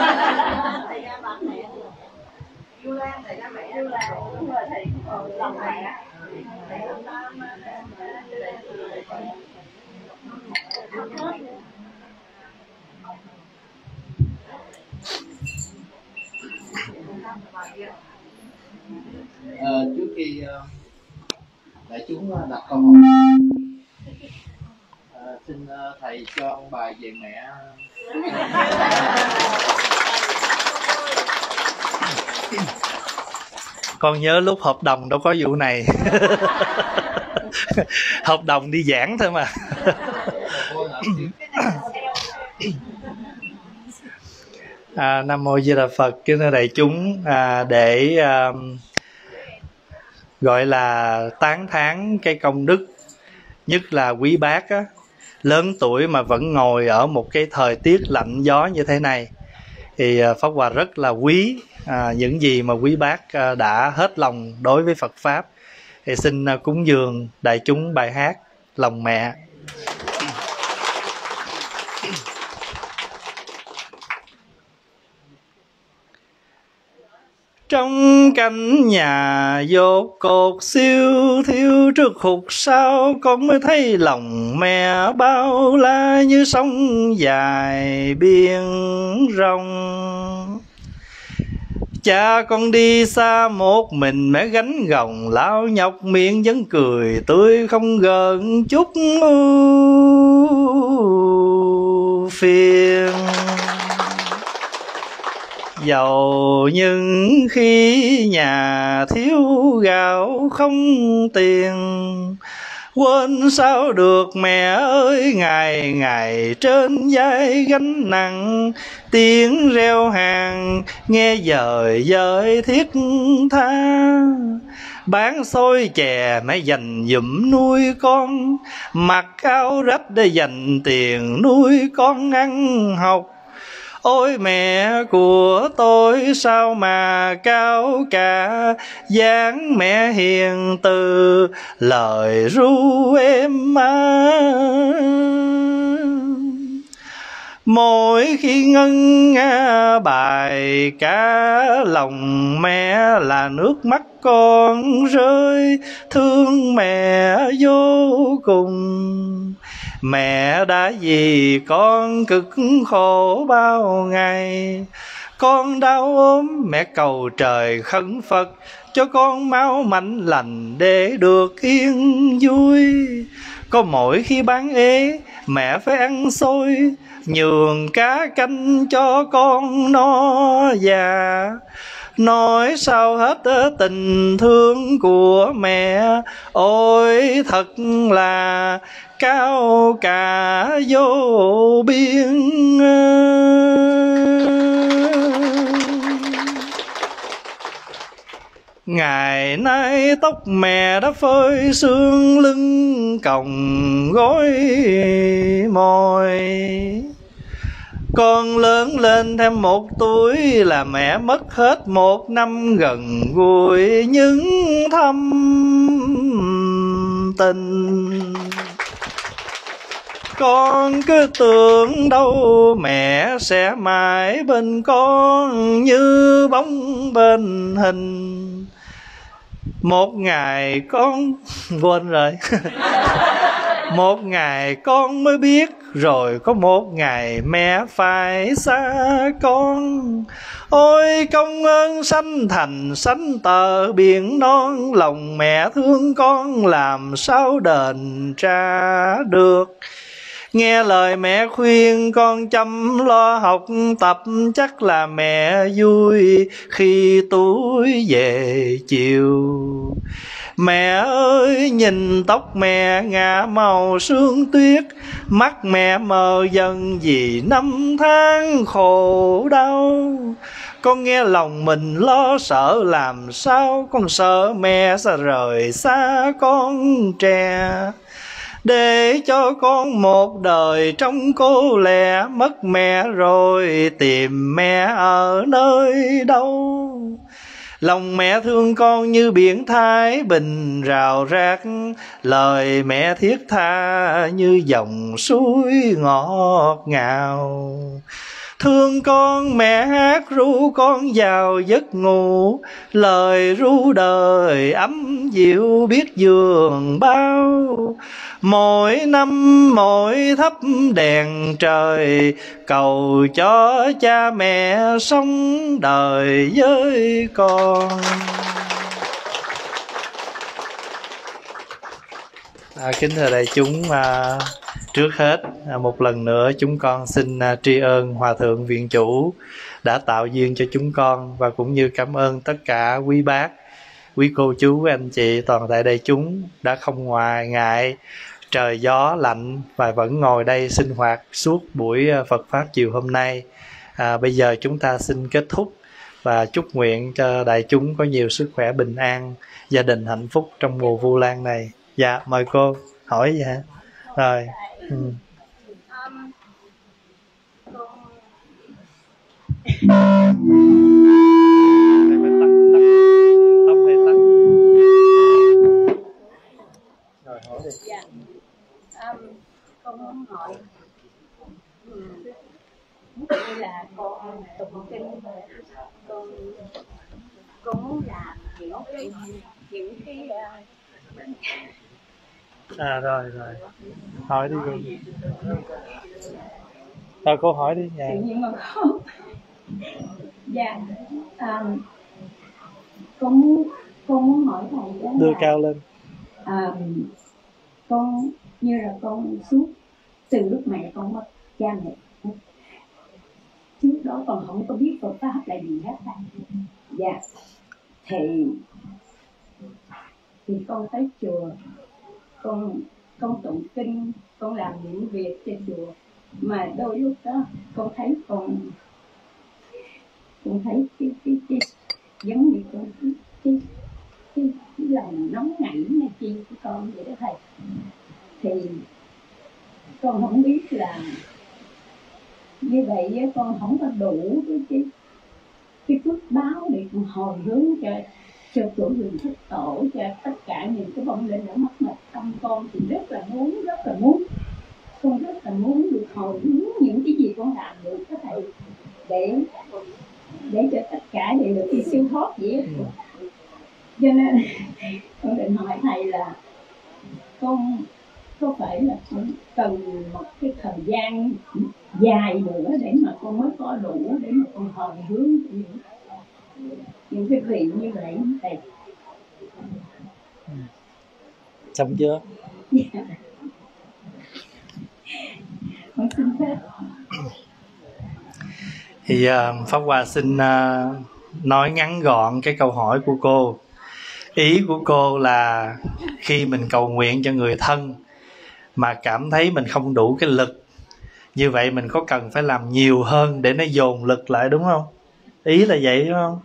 Trước khi đại chúng đặt câu hỏi, xin thầy cho ông bài về mẹ. Con nhớ lúc hợp đồng đâu có vụ này. Hợp đồng đi giảng thôi mà. Nam mô Di Đà Phật. Kính thưa đại chúng, để gọi là tán thán cái công đức, nhất là quý bác á, lớn tuổi mà vẫn ngồi ở một cái thời tiết lạnh gió như thế này, thì Pháp Hòa rất là quý những gì mà quý bác đã hết lòng đối với Phật Pháp. Thì xin cúng dường đại chúng bài hát Lòng Mẹ. Trong căn nhà dột cột siêu thiếu trước hụt sao, con mới thấy lòng mẹ bao la như sông dài biển rộng. Cha con đi xa một mình, mẹ gánh gồng lao nhọc, miệng vẫn cười tươi không gợn chút phiền. Dầu những khi nhà thiếu gạo không tiền, quên sao được mẹ ơi, ngày ngày trên vai gánh nặng. Tiếng reo hàng nghe dời dời thiết tha, bán xôi chè mẹ dành dụm nuôi con, mặc áo rách để dành tiền nuôi con ăn học. Ôi mẹ của tôi sao mà cao cả, dáng mẹ hiền từ lời ru êm ái. Mỗi khi ngân bài cả lòng mẹ, là nước mắt con rơi thương mẹ vô cùng. Mẹ đã vì con cực khổ bao ngày, con đau ốm mẹ cầu trời khấn Phật cho con máu mạnh lành để được yên vui. Có mỗi khi bán ế mẹ phải ăn xôi, nhường cá canh cho con no già. Nói sao hết tình thương của mẹ, ôi thật là cao cả vô biên. Ngày nay tóc mẹ đã phơi sương, lưng còng gối mỏi. Con lớn lên thêm 1 tuổi là mẹ mất hết 1 năm gần gũi những thâm tình. Con cứ tưởng đâu mẹ sẽ mãi bên con như bóng bên hình. Một ngày con quên rồi. Một ngày con mới biết, rồi có một ngày mẹ phải xa con. Ôi công ơn sanh thành sanh tờ biển non, lòng mẹ thương con làm sao đền trả được. Nghe lời mẹ khuyên con chăm lo học tập, chắc là mẹ vui khi tuổi về chiều. Mẹ ơi nhìn tóc mẹ ngả màu sương tuyết, mắt mẹ mờ dần vì năm tháng khổ đau. Con nghe lòng mình lo sợ làm sao, con sợ mẹ sẽ rời xa con trẻ. Để cho con một đời trong cô lẻ, mất mẹ rồi tìm mẹ ở nơi đâu. Lòng mẹ thương con như biển Thái Bình rào rác, lời mẹ thiết tha như dòng suối ngọt ngào. Thương con mẹ hát ru con vào giấc ngủ, lời ru đời ấm dịu biết giường bao. Mỗi năm mỗi thắp đèn trời, cầu cho cha mẹ sống đời với con. Kính thưa đại chúng, trước hết một lần nữa chúng con xin tri ân Hòa Thượng Viện Chủ đã tạo duyên cho chúng con, và cũng như cảm ơn tất cả quý bác, quý cô chú, quý anh chị, toàn thể đại chúng đã không ngại trời gió lạnh và vẫn ngồi đây sinh hoạt suốt buổi Phật Pháp chiều hôm nay. Bây giờ chúng ta xin kết thúc và chúc nguyện cho đại chúng có nhiều sức khỏe bình an, gia đình hạnh phúc trong mùa Vu Lan này. Dạ, mời cô hỏi gì hả? Rồi. Dạ. Con muốn hỏi như là con tụng kinh, con muốn làm những cái rồi hỏi đi cô. Rồi cô hỏi đi. Dạ. tự nhiên mà không. Dạ. Con muốn hỏi thầy đó, đưa cao lên. Con như là con suốt từ lúc mẹ con mất, cha mẹ trước đó còn không có biết Phật Pháp là gì hết ta. Dạ. Thì con tới chùa, con tụng kinh, con làm những việc trên chùa, mà đôi lúc đó con thấy cái giống như con cái lòng nóng nảy này chi của con vậy đó thầy. Thì con không biết là như vậy con không có đủ cái phước báo để con hồi hướng cho tổ vườn Thích Tổ, cho tất cả những cái vong linh ở mất mặt tâm con, thì rất là muốn con rất là muốn được hồi hướng những cái gì con làm được có thầy, để cho tất cả đều được đi siêu thoát vậy đó. Cho nên con định hỏi thầy là con có phải là con cần một cái thời gian dài nữa để mà con mới có đủ để mà con hồi hướng những cái vị như vậy thầy? Xong chưa? Con xin phép. Thì Pháp Hòa xin nói ngắn gọn cái câu hỏi của cô. Ý của cô là khi mình cầu nguyện cho người thân mà cảm thấy mình không đủ cái lực, như vậy mình có cần phải làm nhiều hơn để nó dồn lực lại, đúng không? Ý là vậy đúng không?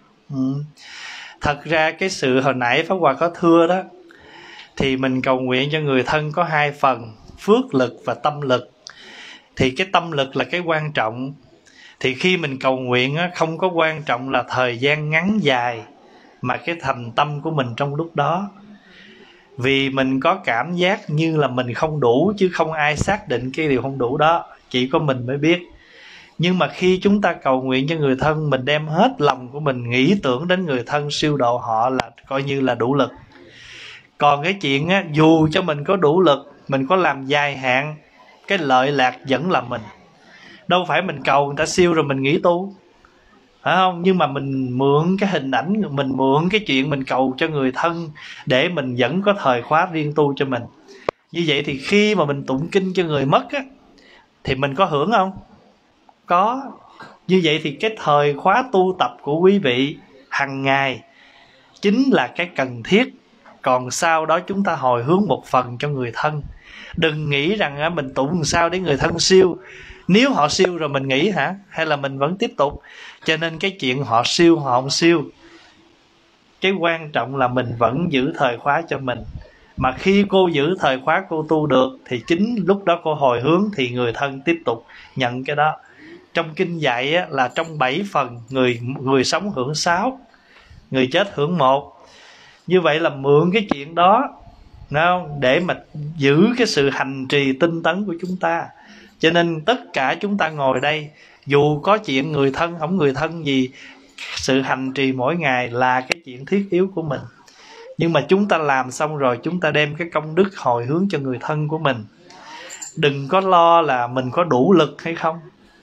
Thật ra cái sự hồi nãy Pháp Hòa có thưa đó, thì mình cầu nguyện cho người thân có hai phần, phước lực và tâm lực. Thì cái tâm lực là cái quan trọng. Thì khi mình cầu nguyện á, không có quan trọng là thời gian ngắn dài, mà cái thành tâm của mình trong lúc đó. Vì mình có cảm giác như là mình không đủ, chứ không ai xác định cái điều không đủ đó, chỉ có mình mới biết. Nhưng mà khi chúng ta cầu nguyện cho người thân, mình đem hết lòng của mình nghĩ tưởng đến người thân, siêu độ họ, là coi như là đủ lực. Còn cái chuyện á, dù cho mình có đủ lực, mình có làm dài hạn, cái lợi lạc vẫn là mình. Đâu phải mình cầu người ta siêu rồi mình nghỉ tu, phải không? Nhưng mà mình mượn cái hình ảnh, mình mượn cái chuyện mình cầu cho người thân để mình vẫn có thời khóa riêng tu cho mình. Như vậy thì khi mà mình tụng kinh cho người mất á, thì mình có hưởng không? Có. Như vậy thì cái thời khóa tu tập của quý vị hàng ngày chính là cái cần thiết. Còn sau đó chúng ta hồi hướng một phần cho người thân. Đừng nghĩ rằng mình tụng sao để người thân siêu. Nếu họ siêu rồi mình nghỉ hả? Hay là mình vẫn tiếp tục? Cho nên cái chuyện họ siêu họ không siêu, cái quan trọng là mình vẫn giữ thời khóa cho mình. Mà khi cô giữ thời khóa cô tu được, thì chính lúc đó cô hồi hướng thì người thân tiếp tục nhận cái đó. Trong kinh dạy á, là trong 7 phần, người sống hưởng 6, người chết hưởng 1. Như vậy là mượn cái chuyện đó để mà giữ cái sự hành trì tinh tấn của chúng ta. Cho nên tất cả chúng ta ngồi đây, dù có chuyện người thân không người thân gì, sự hành trì mỗi ngày là cái chuyện thiết yếu của mình. Nhưng mà chúng ta làm xong rồi, chúng ta đem cái công đức hồi hướng cho người thân của mình. Đừng có lo là mình có đủ lực hay không.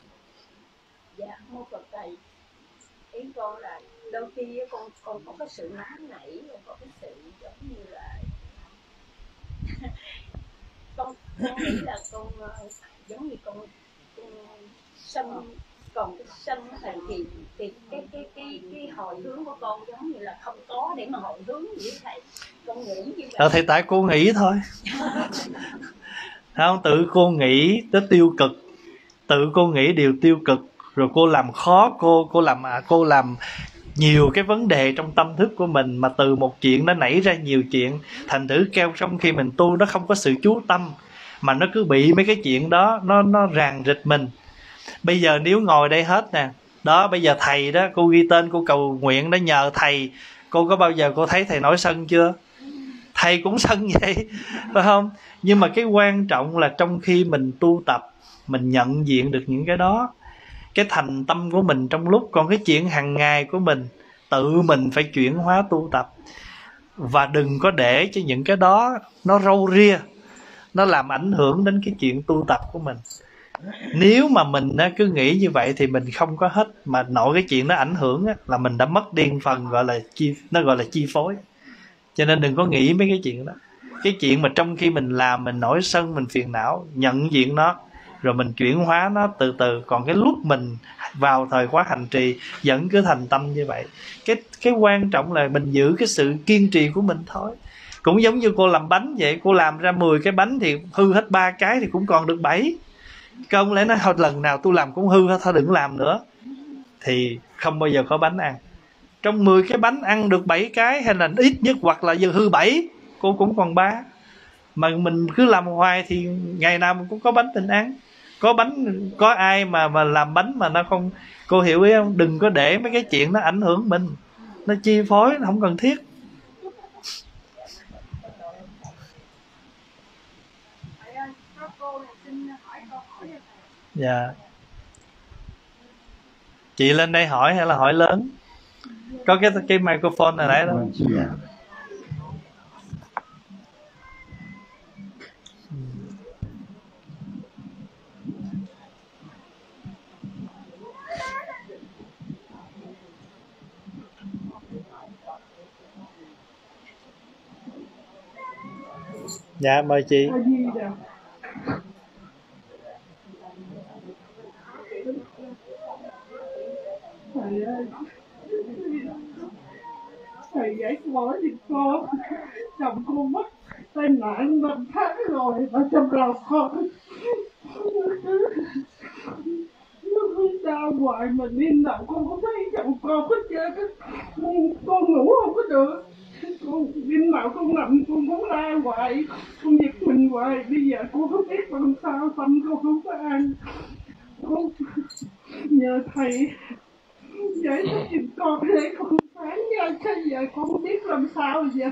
Dạ, mô Phật thầy. Ý con là đôi khi con có cái sự nóng nảy, con có cái sự giống như là con nghĩ là con giống như con sân, còn cái sân thầy thì cái hồi hướng của con giống như là không có để mà hồi hướng gì thầy. Con nghĩ như vậy. Thì tại cô nghĩ thôi. Không, tự cô nghĩ tới tiêu cực, tự cô nghĩ điều tiêu cực, rồi cô làm khó cô làm nhiều cái vấn đề trong tâm thức của mình, mà từ một chuyện nó nảy ra nhiều chuyện. Thành thử kêu trong khi mình tu nó không có sự chú tâm, mà nó cứ bị mấy cái chuyện đó nó ràng rịch mình. Bây giờ nếu ngồi đây hết nè, đó bây giờ thầy đó, cô ghi tên cô cầu nguyện đó, nhờ thầy, cô có bao giờ cô thấy thầy nổi sân chưa? Thầy cũng sân vậy, phải không? Nhưng mà cái quan trọng là trong khi mình tu tập, mình nhận diện được những cái đó, cái thành tâm của mình trong lúc. Còn cái chuyện hàng ngày của mình, tự mình phải chuyển hóa tu tập. Và đừng có để cho những cái đó nó râu ria, nó làm ảnh hưởng đến cái chuyện tu tập của mình. Nếu mà mình cứ nghĩ như vậy thì mình không có hết. Mà nội cái chuyện nó ảnh hưởng là mình đã mất đi phần gọi là chi phối. Cho nên đừng có nghĩ mấy cái chuyện đó. Cái chuyện mà trong khi mình làm, mình nổi sân, mình phiền não, nhận diện nó, rồi mình chuyển hóa nó từ từ. Còn cái lúc mình vào thời khóa hành trì vẫn cứ thành tâm như vậy. Cái quan trọng là mình giữ cái sự kiên trì của mình thôi. Cũng giống như cô làm bánh vậy, cô làm ra 10 cái bánh thì hư hết 3 cái thì cũng còn được 7. Không lẽ nói thôi lần nào tôi làm cũng hư hết, thôi đừng làm nữa, thì không bao giờ có bánh ăn. Trong 10 cái bánh ăn được 7 cái, hay là ít nhất hoặc là giờ hư 7, cô cũng còn 3. Mà mình cứ làm hoài thì ngày nào mình cũng có bánh tình ăn. Có bánh, có ai mà làm bánh mà nó không. Cô hiểu ý không? Đừng có để mấy cái chuyện nó ảnh hưởng mình, nó chi phối, nó không cần thiết. Cô này xin Dạ. Chị lên đây hỏi hay là hỏi lớn? Có cái microphone này nãy đó. Dạ mời chị. Thầy ơi, thầy giải phẫu giùm con. Chồng cô mất tai nạn 5 tháng rồi mà chăm lo con. Nó cứ đau hoài mà đêm nào con cũng thấy chồng con hết trơn á. Con ngủ không có được. Con đêm nào con nằm con cũng la hoài, con giật mình hoài. Bây giờ con không biết làm sao, tâm con không có an. Con nhờ thầy giải thích giùm con để con sáng ra, chứ giờ con không biết làm sao giờ.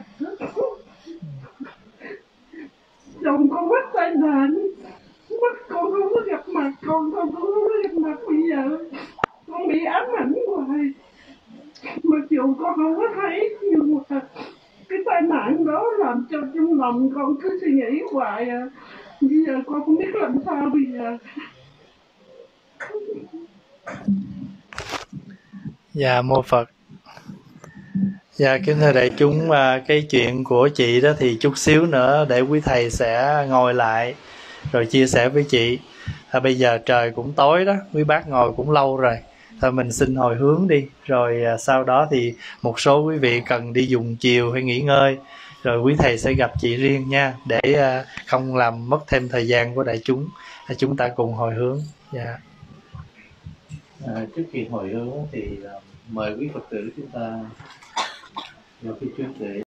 Chồng con mất tai nạn, mất con không có gặp mặt, con không có gặp mặt. Bây giờ con bị ám ảnh hoài, mặc dù con không có thấy, nhưng mà cái tai nạn đó làm cho trong lòng con cứ suy nghĩ hoài à. Bây giờ con không biết làm sao bây giờ. Dạ mô Phật. Dạ kính thưa đại chúng, cái chuyện của chị đó thì chút xíu nữa để quý thầy sẽ ngồi lại rồi chia sẻ với chị. Bây giờ trời cũng tối đó, quý bác ngồi cũng lâu rồi. Thôi mình xin hồi hướng đi, rồi sau đó thì một số quý vị cần đi dùng chiều hay nghỉ ngơi, rồi quý thầy sẽ gặp chị riêng nha, để không làm mất thêm thời gian của đại chúng. Chúng ta cùng hồi hướng. Dạ. Trước khi hồi hướng thì mời quý Phật tử chúng ta vào cái chuyến để